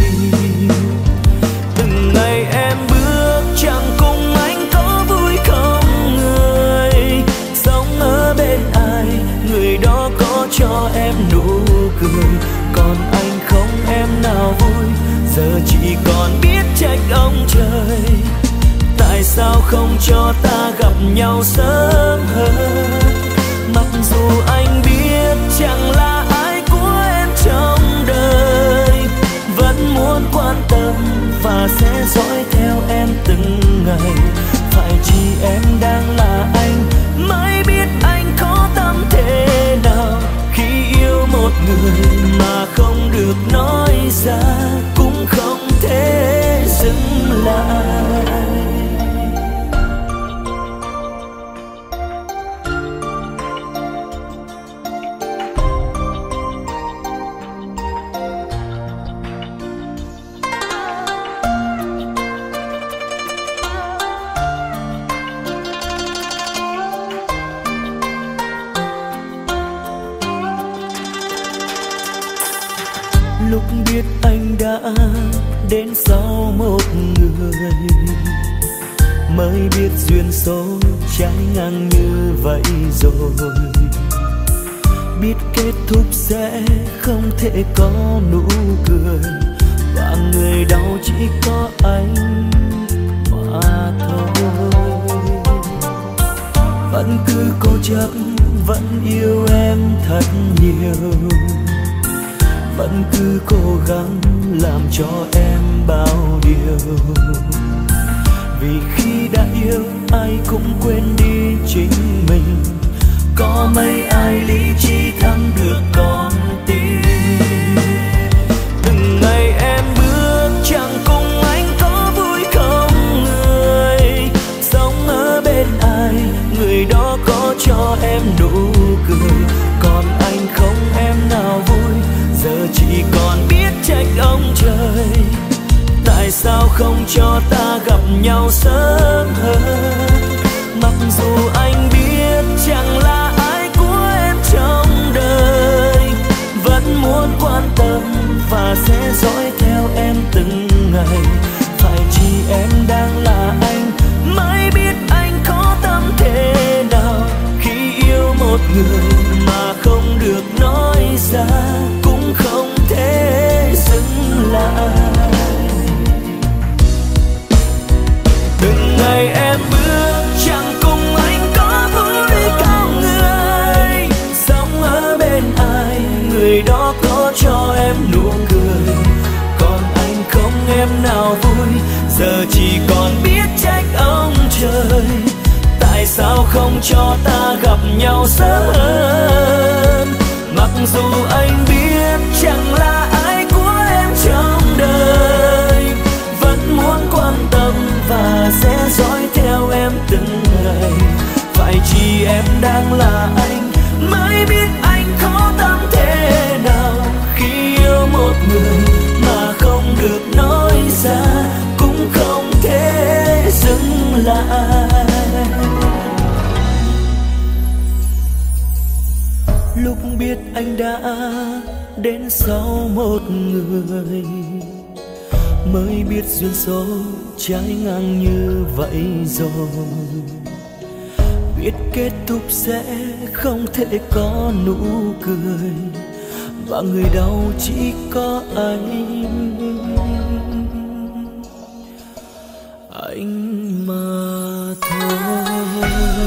Từng ngày em bước chẳng cùng anh có vui không người, sống ở bên ai người đó có cho em nụ cười. Còn anh không em nào vui, giờ chỉ còn biết trách ông trời, tại sao không cho ta gặp nhau sớm hơn. Mặc dù anh biết chẳng là ai của em trong đời, vẫn muốn quan tâm và sẽ dõi theo em từng ngày. Phải chỉ em đang là anh mới biết anh có tâm thế nào, khi yêu một người mà không được nói ra, cũng không thể dừng lại. Lúc biết anh đã đến sau một người, mới biết duyên số trái ngang như vậy rồi. Biết kết thúc sẽ không thể có nụ cười, và người đau chỉ có anh mà thôi. Vẫn cứ cố chấp, vẫn yêu em thật nhiều, vẫn cứ cố gắng làm cho em bao điều. vì khi đã yêu ai cũng quên đi chính mình. Có mấy ai lý trí thắng được con tim. Từng ngày em bước chẳng cùng anh có vui không người. Sống ở bên ai, người đó có cho em nụ cười. Còn anh không em nào vui, giờ chỉ còn biết trách ông trời. Tại sao không cho ta gặp nhau sớm hơn? Mặc dù anh biết chẳng là ai của em trong đời, vẫn muốn quan tâm và sẽ dõi theo em từng ngày. Phải chỉ em đang là anh mới biết anh có tâm thế nào khi yêu một người mà không được nói ra, cũng không thể dừng lại. Từng ngày em bước chẳng cùng anh có vui không người. Sống ở bên ai, người đó có cho em nụ cười. Còn anh không em nào vui, giờ chỉ còn biết trách ông trời. Tại sao không cho ta gặp nhau sớm hơn? Mặc dù anh biết chẳng là ai của em trong đời, vẫn muốn quan tâm và sẽ dõi theo em từng ngày. Phải chỉ em đang là anh mới biết anh có tâm thế nào khi yêu một người mà không được nói ra, cũng không thể dừng lại. Lúc biết anh đã đến sau một người, mới biết duyên số trái ngang như vậy rồi. Biết kết thúc sẽ không thể có nụ cười, và người đau chỉ có anh, anh mà thôi.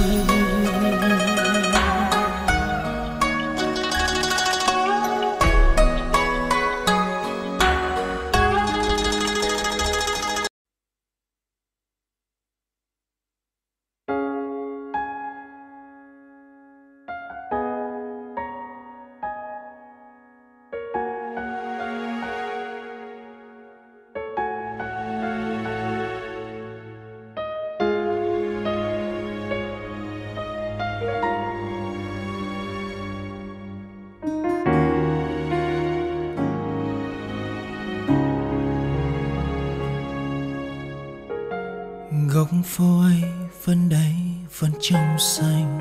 Góc phố ấy vẫn đây, vẫn trong xanh.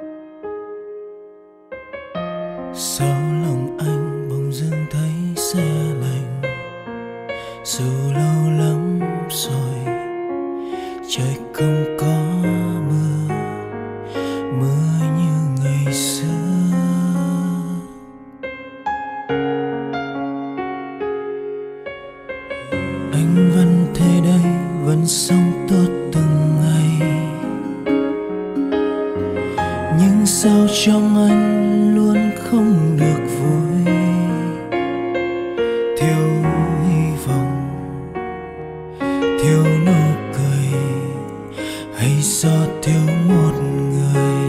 Sau lòng anh bỗng dưng thấy se lạnh. Dù lâu lắm rồi trời không có mưa, mưa như ngày xưa. Anh vẫn thế đây, vẫn sống tốt từng ngày. Nhưng sao trong anh luôn không được vui, thiếu hy vọng, thiếu nụ cười, hay do thiếu một người.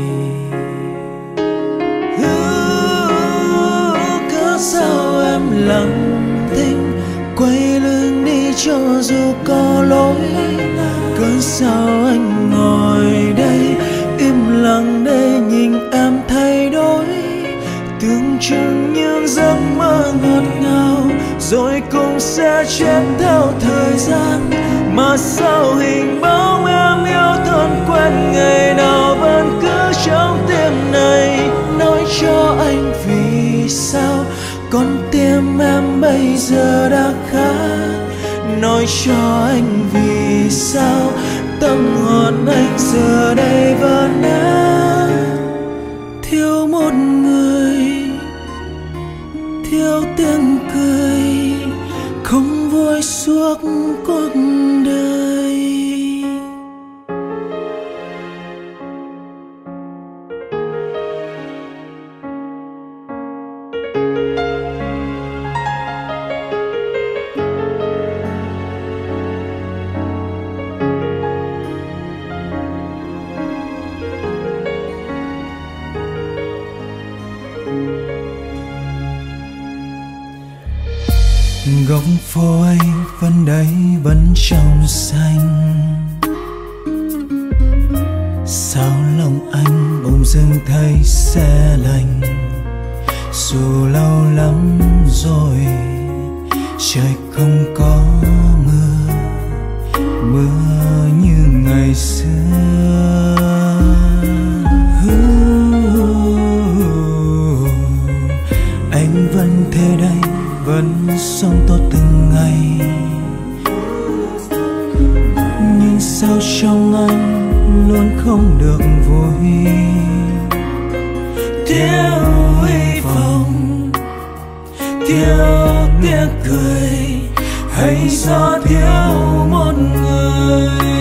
Cớ sao em lặng thinh quay lưng đi cho dù có lỗi? Cớ sao anh ngồi đây im lặng để nhìn em thay đổi? Tưởng chừng những giấc mơ ngọt ngào rồi cũng sẽ chết theo thời gian, mà sao hình bóng em yêu thương quen ngày nào vẫn cứ trong tim này. Nói cho anh vì sao con tim em bây giờ đã khác. Nói cho anh vì sao tâm hồn anh giờ đây vỡ nát. Thiếu một người, thiếu tiếng cười, không vui suốt cuộc đời. góc phố ấy vẫn đấy vẫn trong xanh. Sao lòng anh bỗng dưng thấy se lạnh, dù lâu lắm rồi trời không có mưa, mưa như ngày xưa. Anh vẫn thế đây, vẫn sống tốt từng ngày, nhưng sao trong anh luôn không được vui. Thiếu hy vọng, thiếu tiếng cười, hay do thiếu một người.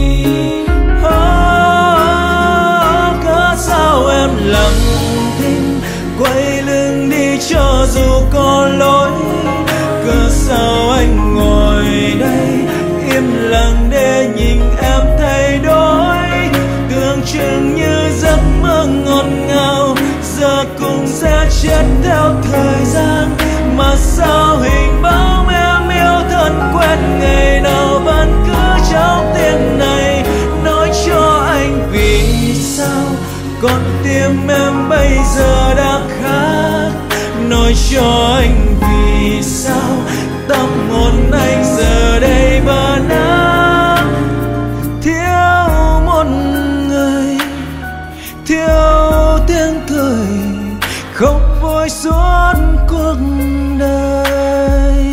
À, cớ sao em lặng thinh quay lưng đi cho dù có lỗi? Cớ sao anh ngồi đây im lặng để nhìn em thay đổi? Tưởng chừng như giấc mơ ngọt ngào giờ cũng sẽ chết theo thời gian. Mà sao hình bóng em yêu thân quen ngày nào vẫn cứ trong tim này, nói cho anh vì sao con tim em bây giờ đã khác. Nói cho anh vì sao tâm hồn anh giờ đây bơ nát. Thiếu một người, thiếu tiếng cười, không vui suốt cuộc đời.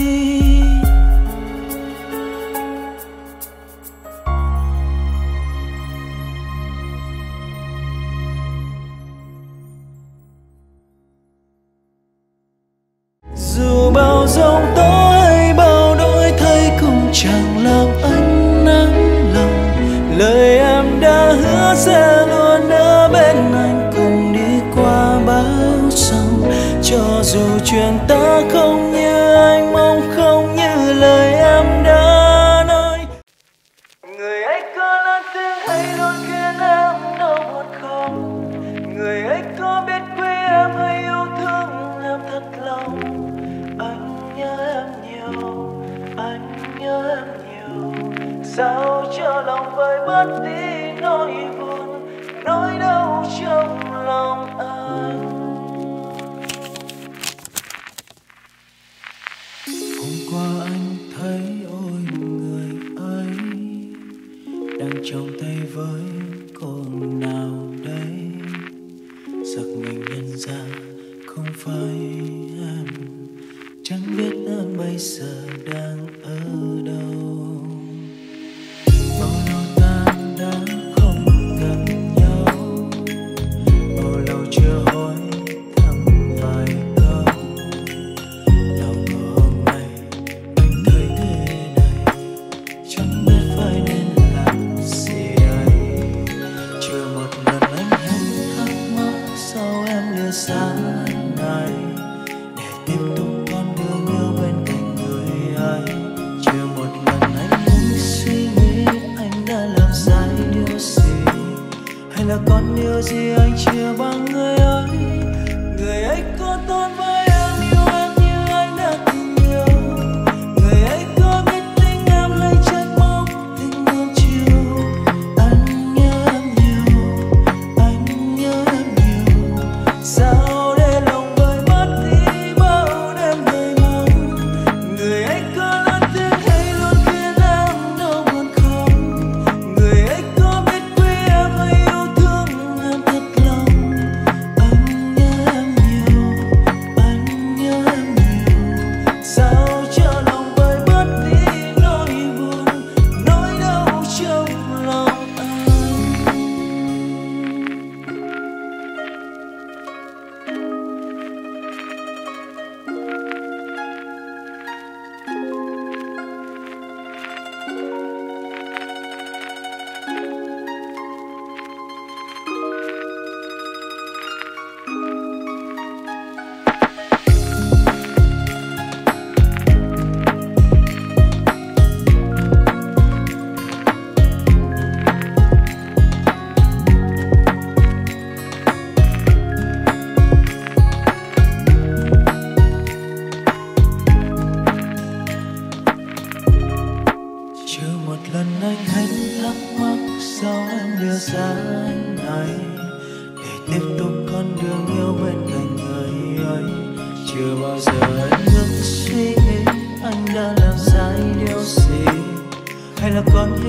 Dù bao giông tố hay bao đổi thay cũng chẳng làm anh nắng lòng. Lời em đã hứa sẽ luôn ở bên anh cùng đi qua bão sông. Cho dù chuyện ta không như anh mong, không như lời em đã nói. Người ấy có lớn tiếng hay luôn khiến em đau buồn không? Người ấy có biết quý em hay yêu thương em thật lòng? Anh nhớ em nhiều, anh nhớ em nhiều. Sao cho lòng vơi bớt đi nỗi buồn, nỗi đau trong lòng anh. Hôm qua anh thấy ôi người ấy đang trong tay với cô nào đấy. Giật mình nhận ra không phải em, chẳng biết em bây giờ đang ở đâu. Bao lâu ta đã không gặp nhau, bao lâu chưa hỏi thăm vài câu. Nào ngờ hôm nay anh thấy thế này, chẳng biết phải nên làm gì ấy. Chưa một lần anh hết thắc mắc sao em lìa xa này, để tiếp tục con đường yêu bên cạnh người ấy. Chưa một lần anh muốn suy nghĩ anh đã làm sai điều gì, hay là còn điều gì anh chưa bằng người ấy. Người ấy có tốt với em, yêu em như anh đã từng yêu. Người ấy có biết tình em lấy trách móc tình muôn chiều. Anh nhớ em nhiều, anh nhớ em nhiều. Sao để lòng vơi mất đi bao đêm đầy mong? Người ấy có lớn tiếng hay luôn khiến em đau buồn không? Người ấy có biết quý em hay yêu thương em thật lòng? Anh nhớ em nhiều, anh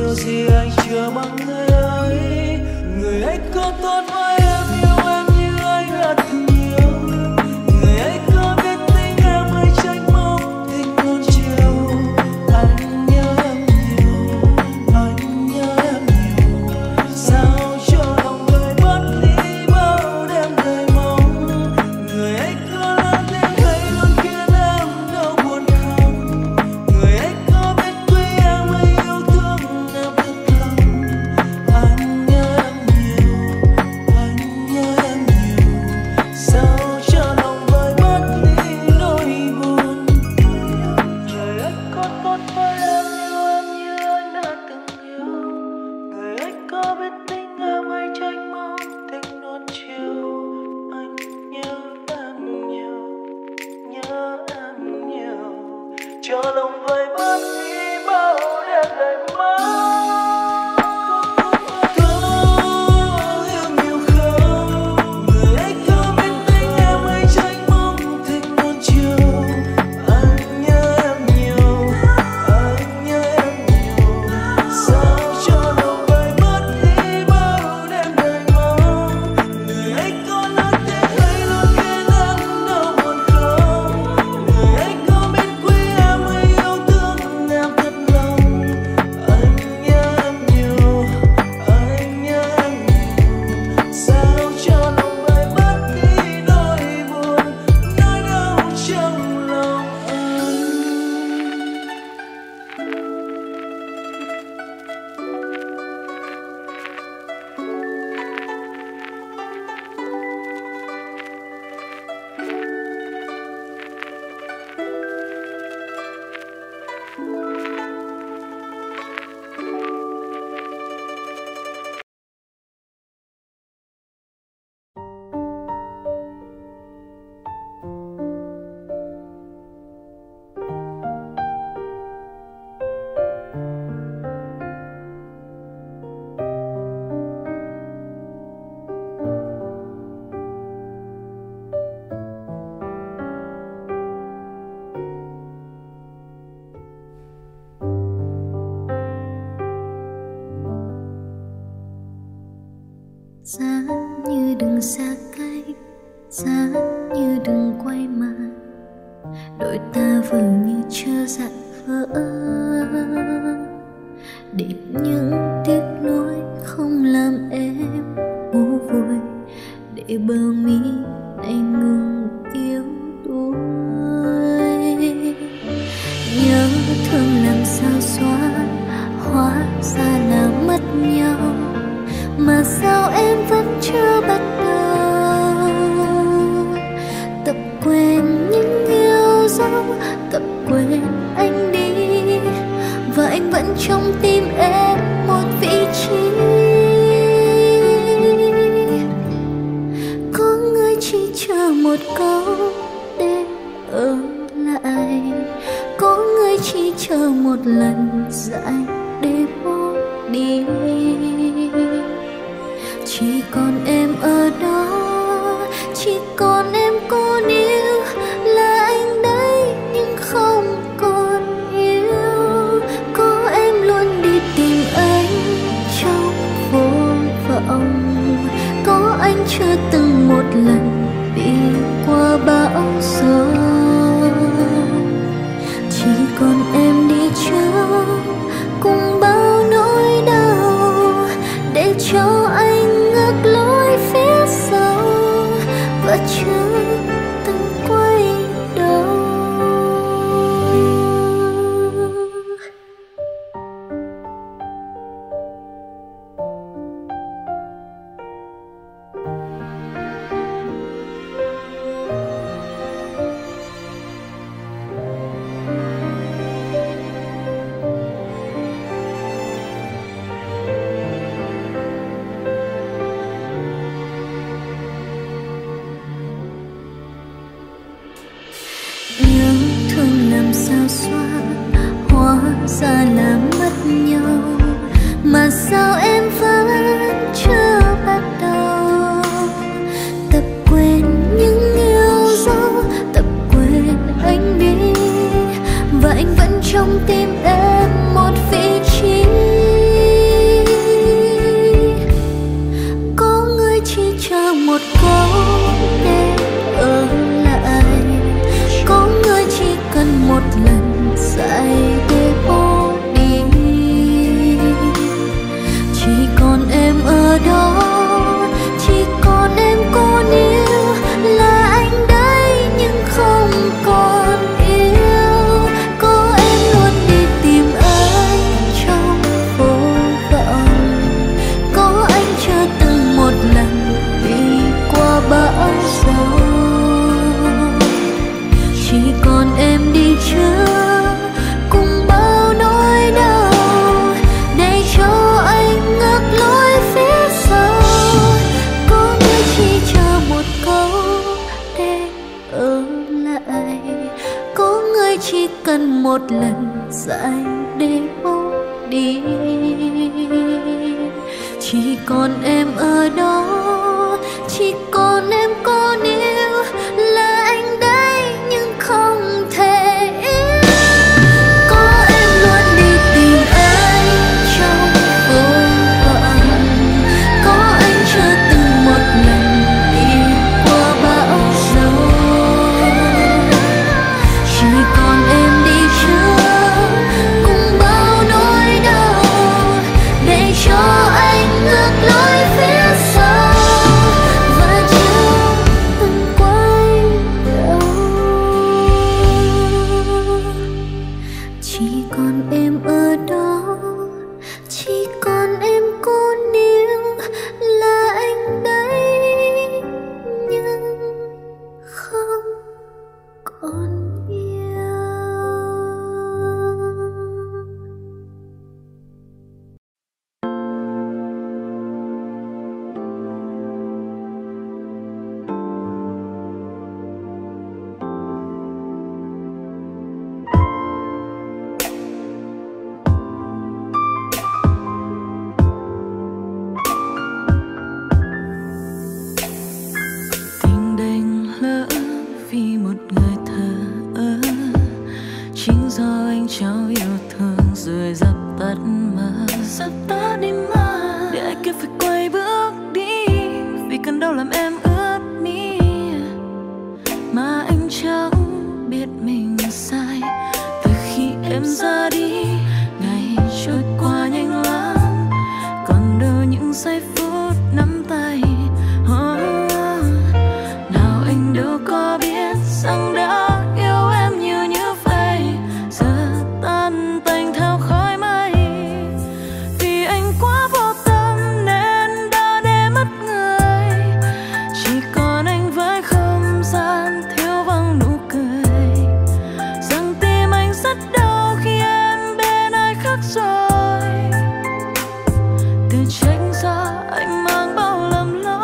điều gì anh chưa bằng người ấy. Người ấy có tốt với em, yêu em như anh đã từng yêu. Người ấy có biết tình em hay trách mong tình luôn chiều. Anh nhớ em nhiều, anh nhớ em nhiều. Sao cho lòng người mất đi bao đêm đầy mong. Người ấy có là tiếng hay luôn khiến em đau buồn không. Người ấy có biết quý em hay yêu thương em thật lòng. Anh nhớ em nhiều, anh nhớ em nhiều. Sao cho lòng vơi mất đi nỗi buồn. Người ấy có tốt với em, yêu em như anh đã từng yêu. Người ấy có biết tình em hay trách mong tình luôn chiều. Anh nhớ em nhiều, nhớ em nhiều. Cho lòng vơi mất đi bao đêm đầy mong. Có yêu nhiều không? Người ấy có biết tình em hay trách mong tình luôn chiều. Anh nhớ em nhiều, anh nhớ em nhiều. Sao cho lòng vơi mất đi bao đêm đầy mong. Người ấy có nói tiếng hay luôn khiến em đau buồn không. Người ấy có biết quý em hay yêu thương em thật lòng. Anh nhớ em nhiều, anh nhớ em nhiều. Sao cho lòng vơi mất đi nỗi buồn, nỗi đau trong lòng anh. Giá như đừng xa cách, giá như đừng quay mặt, đôi ta vừa như chưa dặn vỡ. Để những tiếc nuối không làm em vô vội, để bờ mi này ngừng yếu đuối. Nhớ thương làm sao xóa, hóa ra là mất nhau. Mà sao em vẫn chưa bắt đầu tập quên những yêu dấu, tập quên anh đi. Và anh vẫn trong tim em một vị trí. Có người chỉ chờ một câu để ở lại, có người chỉ chờ một lần dại để bỏ đi. Chỉ còn em ở đó, chỉ còn em cô níu là anh đấy nhưng không còn yêu. Có em luôn đi tìm anh trong vô vọng, có anh chưa từng một lần đi qua bão gió. Chỉ còn em đi trước cùng bao nỗi đau để cho anh ngược lối phía sau và chưa từng quay đầu. Nhớ thương làm sao xóa, hóa ra là mất nhau. Mà sao em vẫn chưa bắt đầu tập quên những yêu dấu, tập quên anh đi. Và anh vẫn trong tim em một vị trí. một câu để ở lại, có người chỉ cần một lần dạy để bỏ đi. Chỉ còn em ở đó, chỉ còn em cô níu, là anh đây nhưng không còn yêu. Có em luôn đi tìm anh trong vô vọng, có anh chưa từng một lần đi qua bão giông. Chỉ còn em đi trước cùng bao nỗi đau, để cho anh ngược lối phía sau. Có người chỉ chờ một câu để ở lại, có người chỉ cần một lần dành để bỏ đi. Chỉ còn em ở đó, chỉ còn em cô níu, là anh đây nhưng không thể yêu. Có em luôn đi tìm anh trong vô vọng, có anh chưa từng một lần đi qua bão giông. Chỉ còn em đi trước cùng bao nỗi đau, để cho anh ngược lối phía sau và chưa từng quay đầu. Chỉ còn em ở đó, chỉ còn em cô níu, là anh đây nhưng không còn yêu. Tình đành lỡ vì một người thờ ơ, chính do anh trao yêu thương rồi dập tắt mà dập tắt đi mà, để ai kia phải quay bước đi vì cơn đau làm em ướt mi. Mà anh chẳng biết mình sai từ khi em ra đi, ngày trôi qua nhanh lắm, còn đâu những giây phút nắm tay. Oh, nào anh đâu có biết rằng đã yêu em nhiều như vậy, giờ tan tành theo khói mây. Vì anh quá vô tâm nên đã để mất người, chỉ còn anh với không gian thiếu vắng nụ cười. Rằng tim anh rất đau khi em bên ai khác rồi, từ trách ra anh mang bao lầm lỗi.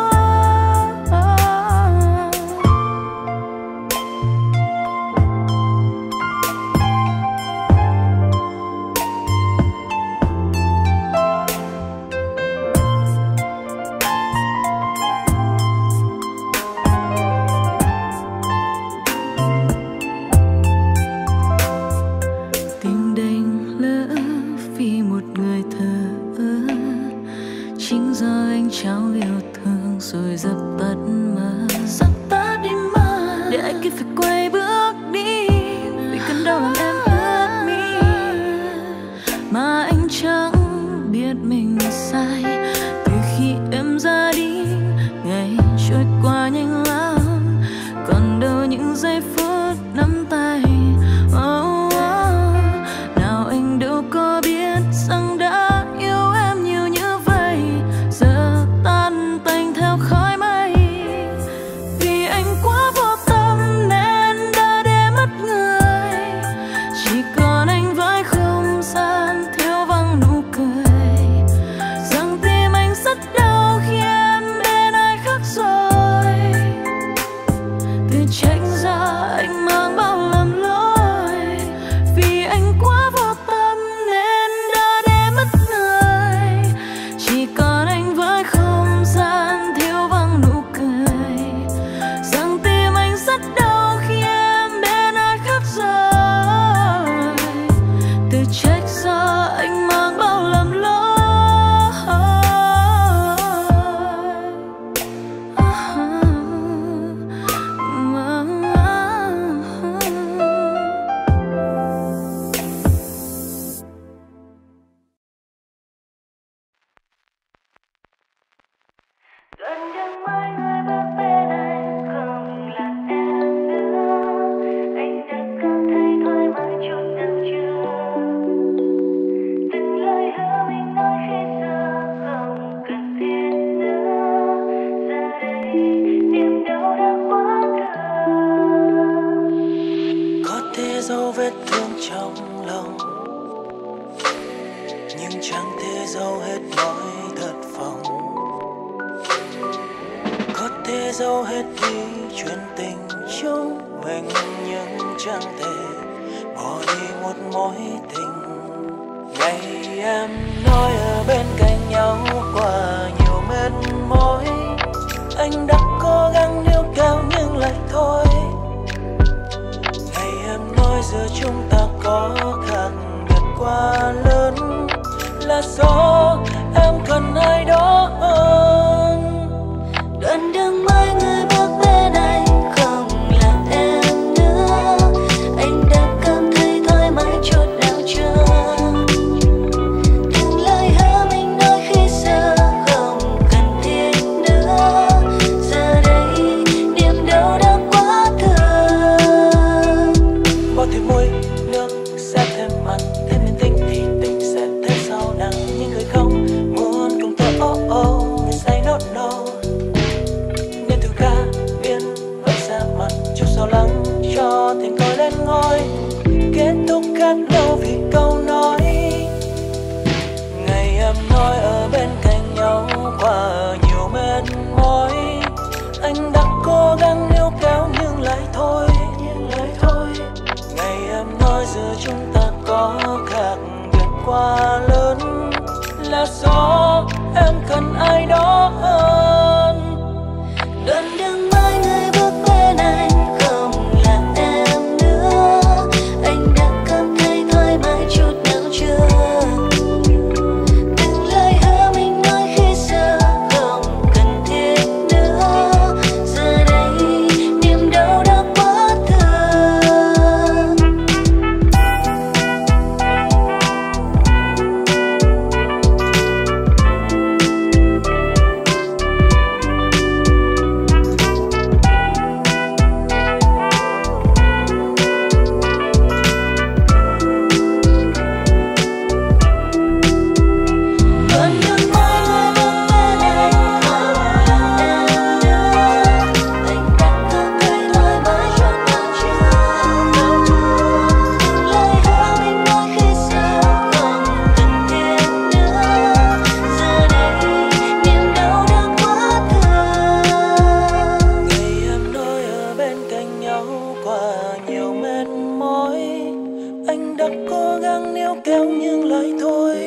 Tình đành lỡ vì một người thờ ơ, chính do anh trao yêu thương rồi dập tắt mà dập tắt đi mà, để ai kia phải quay bước đi vì cơn đau làm em ướt mi. Mà anh chẳng biết mình sai từ khi em ra đi, ngày trôi qua nhanh lắm, còn đâu những giây phút nắm tay. Oh, oh, nào anh đâu có biết rằng đã yêu em nhiều như vậy, giờ tan tành theo khói mây. niềm đau đã quá thường. Có thể dấu vết thương trong lòng, nhưng chẳng thể dấu hết nỗi thất vọng. Có thể dấu hết đi chuyện tình trong mình, nhưng chẳng thể bỏ đi một mối tình. Ngày em nói ở bên cạnh nhau qua nhiều mệt mỏi, anh đã cố gắng níu kéo nhưng lại thôi. Ngày em nói giữa chúng ta có khác biệt quá lớn, là do em cần ai đó hơn. Đoạn đường mai người bước bên anh không là em nữa, anh đã cảm thấy thoải mái chút nào chưa? Từng lời hứa mình nói khi xưa không cần thiết nữa, giờ đây niềm đau đã quá thường. Bao thêm môi nước sẽ thêm mặn, thêm nhân tình thì tình sẽ thêm sâu nặng. Những người không muốn cùng tôi oh oh, người say no no, nên từ ca biên vẫn ra mặt chút sâu lắng cho thành tôi lên ngôi. Kết thúc khác đâu vì câu nói. Ngày em nói ở bên cạnh nhau qua nhiều mệt mỏi, anh đã cố gắng níu kéo nhưng lại thôi, nhưng lại thôi. Ngày em nói giữa chúng ta có khác biệt quá lớn, là do em cần ai đó hơn. Đoạn đường mai người bước bên anh không là em nữa, anh đã cảm thấy thoải mái chút nào chưa? Từng lời hứa mình nói khi xưa không cần thiết nữa, giờ đây niềm đau đã quá thường. Đoạn đường mai người bước bên anh không là em nữa, anh đã cảm thấy thoải mái chút nào chưa? Từng lời hứa mình nói khi xưa không cần thiết nữa, giờ đây niềm đau đã quá thường. Ngày em nói ở bên cạnh nhau qua nhiều mệt mỏi, anh đã cố gắng níu kéo nhưng lại thôi.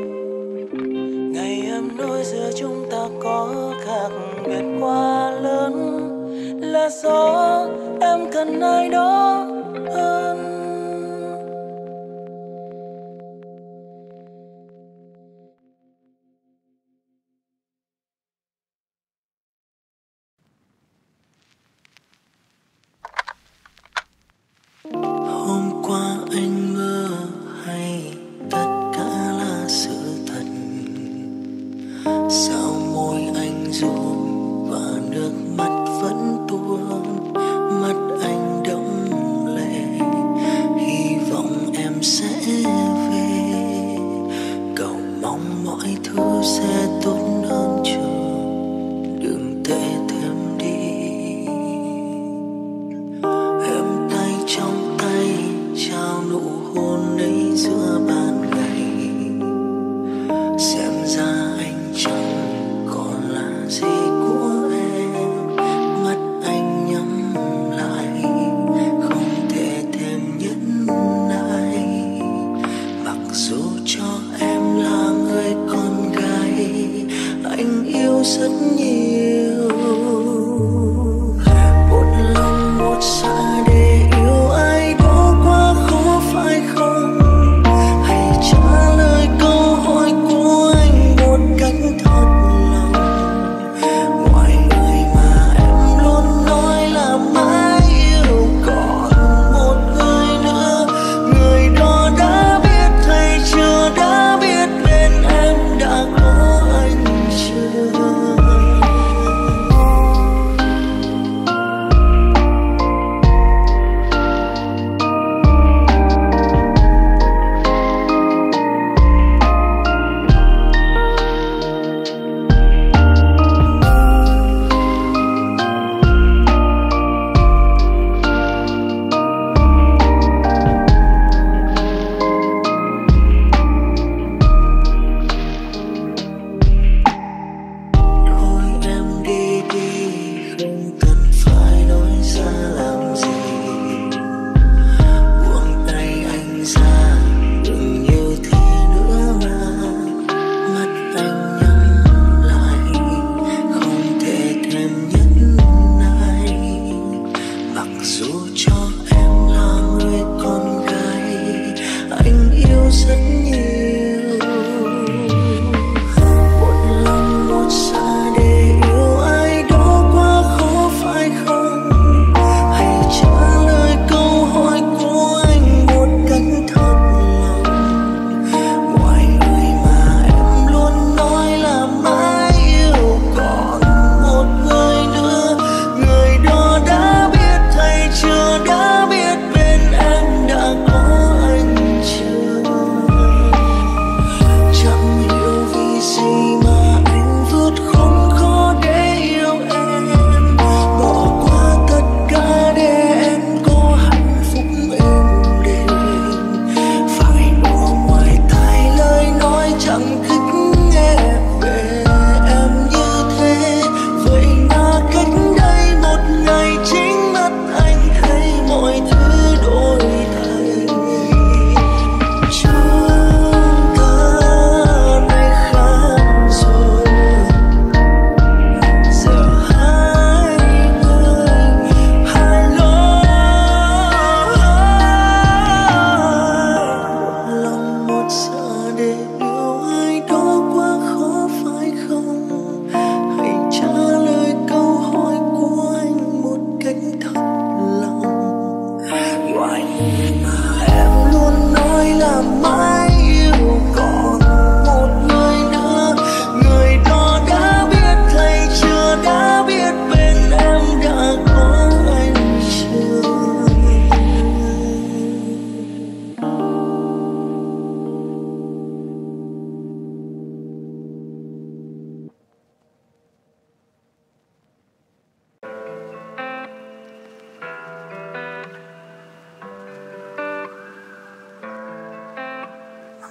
Ngày em nói giữa chúng ta có khác biệt quá lớn, là do em cần ai đó hơn. Hôm qua anh mơ hay tất cả là sự thật? Sao môi anh run và nước mắt vẫn tuôn, mắt anh đẫm lệ.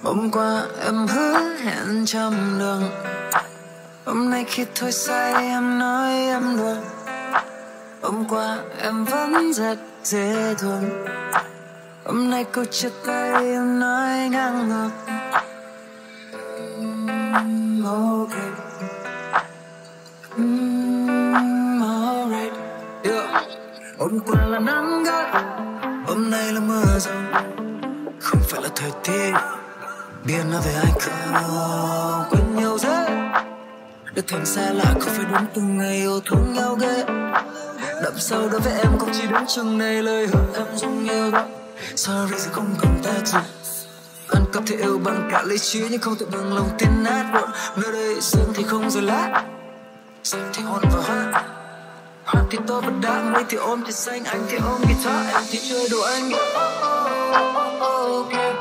Hôm qua em hứa hẹn trăm đường, hôm nay khi thôi say em nói em được. Hôm qua em vẫn rất dễ thương, hôm nay cô chia tay em nói ngang ngược. Mm, okay. Mm, alright. Yeah. Hôm qua là nắng gắt, hôm nay là mưa rông, không phải là thời tiết. Biết nói về ai không quên nhau dễ, được thành xa lạ không phải đúng từng ngày yêu thương nhau ghê. Đậm sâu đối với em không chỉ đến chừng này, lời hứa em dung yêu đó. Sorry giờ không còn ta gì, ăn cắp thì yêu bằng cả lý trí nhưng không tự bằng lòng tin nát buồn. Nơi đây sương thì không rơi lá, xanh thì hôn và hoa, hoa thì to và đá, mây thì ôm thì xanh, anh thì ôm guitar, em thì chơi đồ anh. Oh, oh, oh, oh, okay.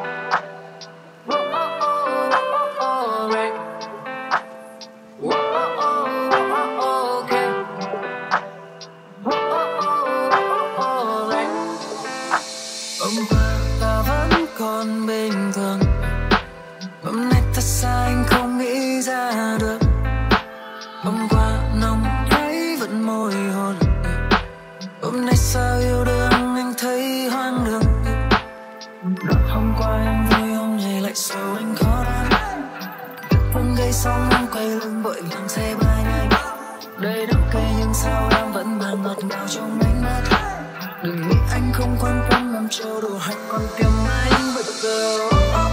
Hôm qua ta vẫn còn bình thường, hôm nay ta xa anh không nghĩ ra được. Hôm qua nồng thấy vẫn môi hôn, hôm nay sao yêu đương anh thấy hoang đường. Hôm qua em vui hôm nay lại sầu anh khó đoán, không gây xong em quay lưng vội vàng xe bay nhanh. Đây đắng cay nhưng sao em vẫn mang ngọt ngào trong ánh mắt. Đừng nghĩ anh không quan tâm làm cho đồ hành con tim anh bây giờ.